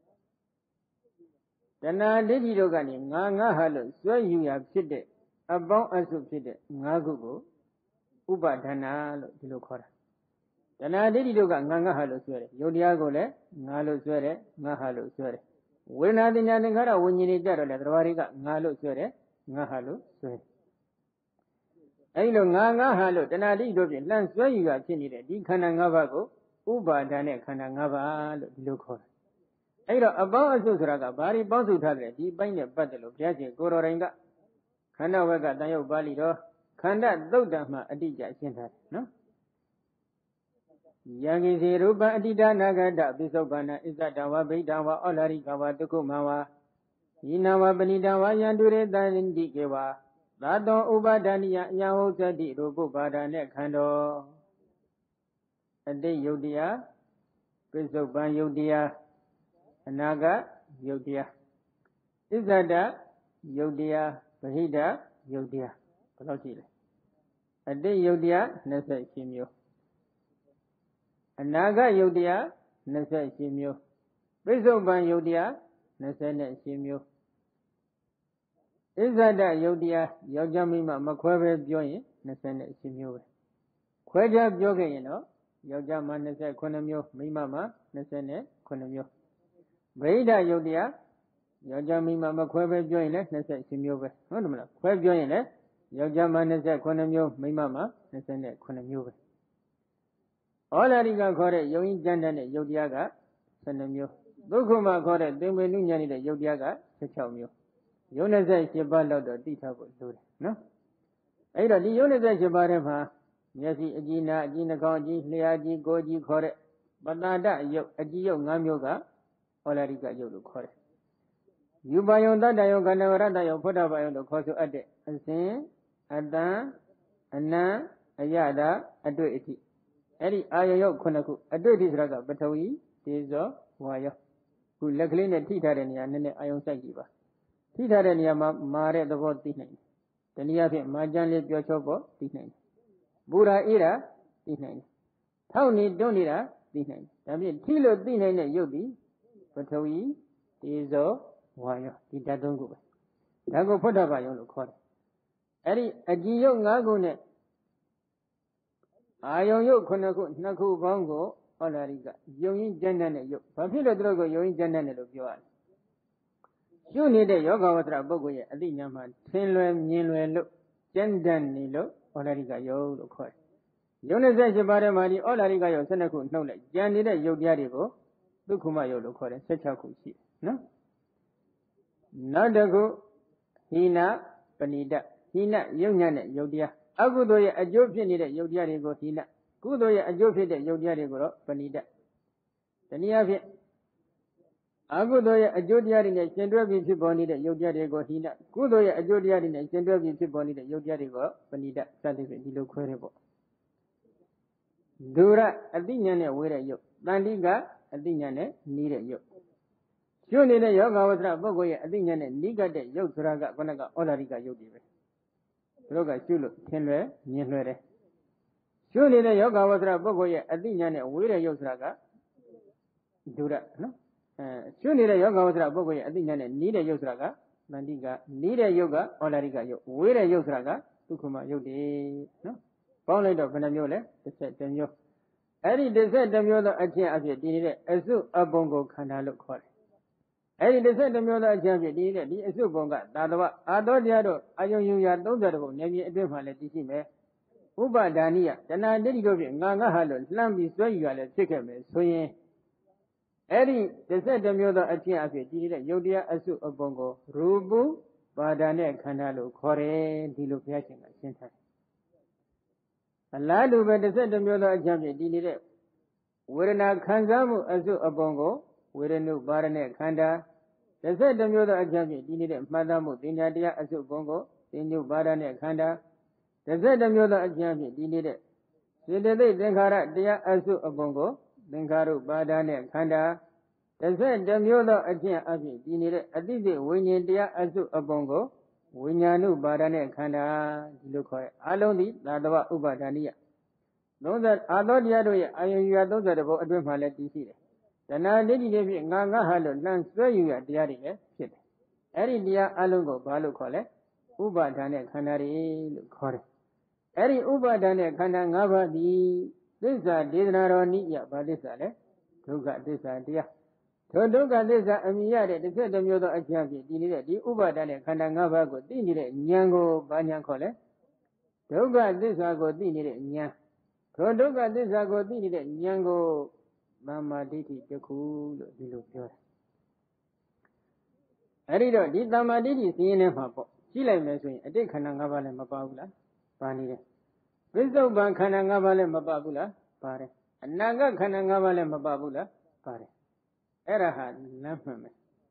တဏှာဒိဋ္ဌိတို့ကနေငါငါဟာလို့စွဲယူရဖြစ်တဲ့အပေါင်းအစုဖြစ်တဲ့၅ခုကိုဥပါဒနာလို့ဒီလိုခေါ်တာတဏှာဒိဋ္ဌိတို့ကငါငါဟာလို့စွဲတယ်ယုတ်တရားကိုလည်းငါလို့စွဲတယ်ငါဟာလို့စွဲတယ်ဝေဒနာတင်ညာသင်္ခါရဝิญဉ်တွေကြတော့လေတရားတွေကငါလို့စွဲတယ်ငါဟာလို့စွဲအဲဒီလိုငါငါဟာလို့တဏှာဒိဋ္ဌိတို့ဖြင့်လှမ်းစွဲယူရဖြစ်နေတဲ့ဒီခန္ဓာ၅ပါးကိုဥပါဒာနဲ့ခန္ဓာ၅ပါးလို့ဒီလိုခေါ်တယ်အဲဒီတော့အပေါင်းအစုဆိုတာကဘာတွေပေါင်းစုထားတယ်ဒီပိုင်းနဲ့ပတ်သက်လို့ဘုရားရှင်ကိုတော်တိုင်ကခန္ဓာဝက်ကတန်ရုပ်ပါဠိတော်ခန္ဓာသုတ်တံမှာအတိအကျရှင်းထားတယ်နော်ယံကိစေရူပံအတိဒါနာဂတပိစုပ္ပန္နဣဇဒဝဗိဒဝဩလာရိကဝတုကုမဝယိနဝပဏိတဝယံတုရေတန္တိကေဝသာတောဥပါဒနိယအယံဟုတ်သတိရူပုပါဒနဲ့ခန္ဓာအတိတ်ယုတ်တရားပိစုပ္ပန်ယုတ်တရားအနာဂတ်ယုတ်တရားဣဇဒယုတ်တရားဗဟိတယုတ်တရားဘယ်လောက်ရှိလဲအတိတ်ယုတ်တရား၂၈မျိုးအနာဂတ်ယုတ်တရား၂၈မျိုးပိစုပ္ပန်ယုတ်တရား၂၈မျိုးဣဇဒယုတ်တရားယောက်ျားမိန်းမမခွဲပဲပြောရင်၂၈မျိုးပဲခွဲခြားပြောခဲ့ရင်တော့ယောက်ျားမှာ၂၈မျိုးမိန်းမမှာ၂၈မျိုးဗိဓယုတ်တရားယောက်ျားမိန်းမမခွဲပဲပြောရင်လည်း၂၈မျိုးပဲဟုတ်တယ်မလားခွဲပြောရင်လည်းယောက်ျားမှာ၂၈မျိုးမိန်းမမှာ၂၈မျိုးပဲဩလာရိကခေါ်တဲ့ယုံရင်ကြမ်းတဲ့ယုတ်တရားက၁၂မျိုးဒုက္ခမခေါ်တဲ့သင်္ပေနုညံနေတဲ့ယုတ်တရားက၁၆မျိုးယုံ၂၈ပါးလောက်တော့သိထားဖို့လိုတယ်နော်အဲ့တော့ဒီယုံ၂၈ပါးထဲမှာမျက်စိအကြည့်နာအကြည့်နှာခေါင်းအကြည့်လျှာအကြည့်ကိုယ်အကြည့်ခေါ်တဲ့ပတ္တာဒယုတ်အကြည့်ယုတ်၅မျိုးကဩလာရိကယုတ်လို့ခေါ်တယ်ယူပါယုံတတ္တယုံခန္ဓာဝရတ္တယုံဖုဒ္ဓဘာယုံလို့ခေါ်ဆိုအပ်တဲ့အစဉ်အတန်အနံအယတာအတွေ့အထိအဲ့ဒီအာယုံယုတ်ခုနှစ်ခုအတွေ့အထိဆိုတာကပထဝီတေဇောဝါယောခုလက်ကလေးနဲ့ထိထားတဲ့နေရာနည်းနည်းအာယုံစိုက်ကြည့်ပါထိထားတဲ့နေရာမှာမာတဲ့သဘောသိနိုင်တယ်တနည်းအားဖြင့်မာကျန်လေးပြောချောပေါ်သိနိုင်တယ်ဘူရာအေးတာသိနိုင်တယ်ထောက်နေတွန်းနေတာသိနိုင်တယ်ဒါဖြင့်ထိလို့သိနိုင်တဲ့ယုတ်ဒီပထဝီတေဇောဝါယောဒီဓာတ်သုံးခုပဲဒါကိုဖုဒ္ဓဘာယုံလို့ခေါ်တယ်အဲ့ဒီအကြည်ယုတ်၅ခုနဲ့အာယုံယုတ်ခုနှစ်ခုနှစ်ခုပေါင်းကိုဩလာရိကယုံရင်ကျမ်းတဲ့ယုတ်ဘာဖြစ်လို့သူတို့ကိုယုံရင်ကျမ်းတဲ့လို့ပြောရတယ်ရှုနေတဲ့ယောဂဝတ္တပုဂ္ဂိုလ်ရဲ့အသိဉာဏ်မှာထင်လွယ်မြင်လွယ်လို့ကျမ်းတတ်နေလို့ဩလာရိကယုတ်လို့ခေါ်တယ်ယုတ်28ပါးထဲမှာဒီဩလာရိကယုတ်12ခုနှုတ်လိုက်ကြံနေတဲ့ယုတ်တရားတွေကိုဒုက္ခမယုတ်လို့ခေါ်တယ်16ခုရှိတယ်နော်နောက်တစ်ခုဟိနပဏိတဟိနယုတ်ညံ့တဲ့ယုတ်တရားအကုသိုလ်ရဲ့အကျိုးဖြစ်နေတဲ့ယုတ်တရားတွေကိုဟိနကုသိုလ်ရဲ့အကျိုးဖြစ်တဲ့ယုတ်တရားတွေကိုတော့ပဏိတတနည်းအားဖြင့်အကုသိုလ်ရဲ့အကျိုးတရားတွေနဲ့ရှင်တွဲပြီးဖြစ်ပေါ်နေတဲ့ယုတ်တရားတွေကိုဟိနကုသိုလ်ရဲ့အကျိုးတရားတွေနဲ့ရှင်တွဲပြီးဖြစ်ပေါ်နေတဲ့ယုတ်တရားတွေကိုပဏိတစသဖြင့်ဒီလိုခွဲတယ်ပေါ့ဒုရအတိညာနဲ့ဝေးတဲ့ယုတ်တန်တိကအတိညာနဲ့နီးတဲ့ယုတ်ကျွနေတဲ့ယောဂဝတ္တပုဂ္ဂိုလ်ရဲ့အတိညာနဲ့နီးကပ်တဲ့ယုတ်ဆိုတာကခုနကဩလာရိကယုတ်တွေပဲသူတို့ကကျွလို့ထင်လွယ်မြင်လွယ်တယ်ကျွနေတဲ့ယောဂဝတ္တပုဂ္ဂိုလ်ရဲ့အတိညာနဲ့ဝေးတဲ့ယုတ်ဆိုတာကဒုရနော်အဲကျွနေတဲ့ယောဂဝတ္တပုဂ္ဂိုလ်ရဲ့အတိညာနဲ့နီးတဲ့ယုတ်ဆိုတာကတန်တိကနီးတဲ့ယုတ်ကဩလာရိကယုတ်ဝေးတဲ့ယုတ်ဆိုတာကဒုက္ခမယုတ်တွေနော်ပေါင်းလိုက်တော့ဘယ်နှမျိုးလဲတစ်ဆက်တစ်မျိုးအဲ့ဒီတစ်ဆက်တစ်မျိုးသောအချင်းအဖြစ်တည်နေတဲ့အစုအပုံကိုခန္ဓာလို့ခေါ်တယ်အဲ့ဒီတစ်ဆက်တစ်မျိုးသောအချင်းအဖြစ်တည်နေတဲ့ဒီအစုပုံကသာသဝအာသောတရားတို့အာယုံယူရာသုံးဆယ်ပုံနေပြည်အတွင်းမှာလည်းတည်ရှိမယ်ဥပဒါနိယတဏှာတိတိတို့ဖြင့်ငါငါဟာလို့လှမ်းပြီးစွဲယူရလည်းဖြစ်ခဲ့မယ်ဆိုရင်အဲ့ဒီတစ်ဆက်တစ်မျိုးသောအချင်းအဖြစ်တည်နေတဲ့ယုတ်တရားအစုအပုံကိုရူပုပါဒာနဲ့ခန္ဓာလို့ခေါ်တယ်ဒီလိုဘုရားရှင်ကရှင်းထားတယ်အလားတူပဲတစ်ဆက်တစ်မျိုးသောအချင်းဖြင့်တည်နေတဲ့ဝေဒနာခံစားမှုအစုအပုံကိုဝေဒနုပါဒနဲ့ခန္ဓာတစ်ဆက်တစ်မျိုးသောအချင်းဖြင့်တည်နေတဲ့မှတ်သားမှုသင်ညာတရားအစုပုံကိုသင်ညုပါဒနဲ့ခန္ဓာတစ်ဆက်တစ်မျိုးသောအချင်းဖြင့်တည်နေတဲ့စေတသိက်သင်္ခါရတရားအစုအပုံကိုသင်္ခါရုပါဒနဲ့ခန္ဓာတစ်ဆက်တစ်မျိုးသောအချင်းအဖြစ်တည်နေတဲ့အတိစိတ်ဝိညာဉ်တရားအစုအပုံကိုဝိညာဏုပါဒနဲ့ခန္ဓာဒီလိုခေါ်ရအလုံးသည်သာသဝဥပါဒာနိယသုံးဆအာသောတရားတို့ရဲ့အာယုံယူရသုံးဆဘုံအတွင်းမှာလည်းတည်ရှိတယ်တဏှာဒိဋ္ဌိတွေဖြင့်ငါငါဟာလို့လှမ်းဆွဲယူရတရားတွေလည်းဖြစ်တယ်အဲ့ဒီတရားအလုံးကိုဘာလို့ခေါ်လဲဥပါဒာနဲ့ခန္ဓာတွေလို့ခေါ်တယ်အဲ့ဒီဥပါဒာနဲ့ခန္ဓာ၅ပါးသည်သစ္စာဒေသနာတော်နိယဘာသစ္စာလဲဒုက္ခသစ္စာတရားထိုဒုက္ခသစ္စာအမြင်ရတဲ့တစ်ဆက်တစ်မျိုးသောအကျဉ်းဖြင့်တည်နေတဲ့ဒီဥပါဒာနဲ့ခန္ဓာ၅ပါးကိုသိနေတဲ့ဉာဏ်ကိုဘာဉာဏ်ခေါ်လဲဒုက္ခသစ္စာကိုသိနေတဲ့ဉာဏ်ထိုဒုက္ခသစ္စာကိုသိနေတဲ့ဉာဏ်ကိုသမ္မာဒိဋ္ဌိတစ်ခုလို့ဒီလိုပြောတယ်အဲ့ဒီတော့ဒီသမ္မာဒိဋ္ဌိသိရင်ထဲမှာပေါ့ကြည့်လိုက်မယ်ဆိုရင်အတိတ်ခန္ဓာ၅ပါးလည်းမပါဘူးလားပါနေတယ်ဝိသုဘ္ဗံခန္ဓာ၅ပါးလည်းမပါဘူးလားပါတယ်အနာဂတ်ခန္ဓာ၅ပါးလည်းမပါဘူးလားပါတယ်အဲ့ဒါဟာလမ်းမှန်မယ်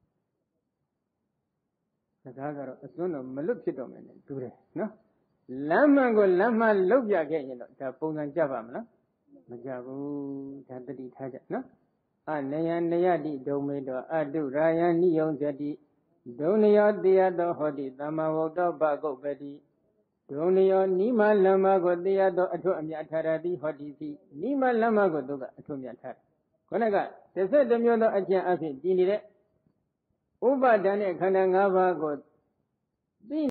စကားကတော့အစွန်းတော့မလွတ်ဖြစ်တော့မယ်နဲ့တူတယ်နော်လမ်းမှန်ကိုလမ်းမှန်လုပ်ပြခဲ့ရင်တော့ဒါပုံစံကြပါမလားမကြဘူးဒါတတိထားကြနော်အနေယနယတိဒုံမေတောအတုရာယနိယုံဇတိဒုံနယောတေယသောဟောတိသမ္မာဝတ္တပကုပ္ပတိဒုံနယောနိမလမ္မာကိုတေယသောအထွတ်အမြတ်ထားရသည်ဟောတိတိနိမလမ္မာကိုသူကအထွတ်အမြတ်ထားတယ်ခုနကတစ်ဆက်တစ်မျိုးသောအကျင့်အဖြစ်တည်နေတဲ့ဥပါဒဏ်နဲ့ခန္ဓာ၅ပါးကိုသိ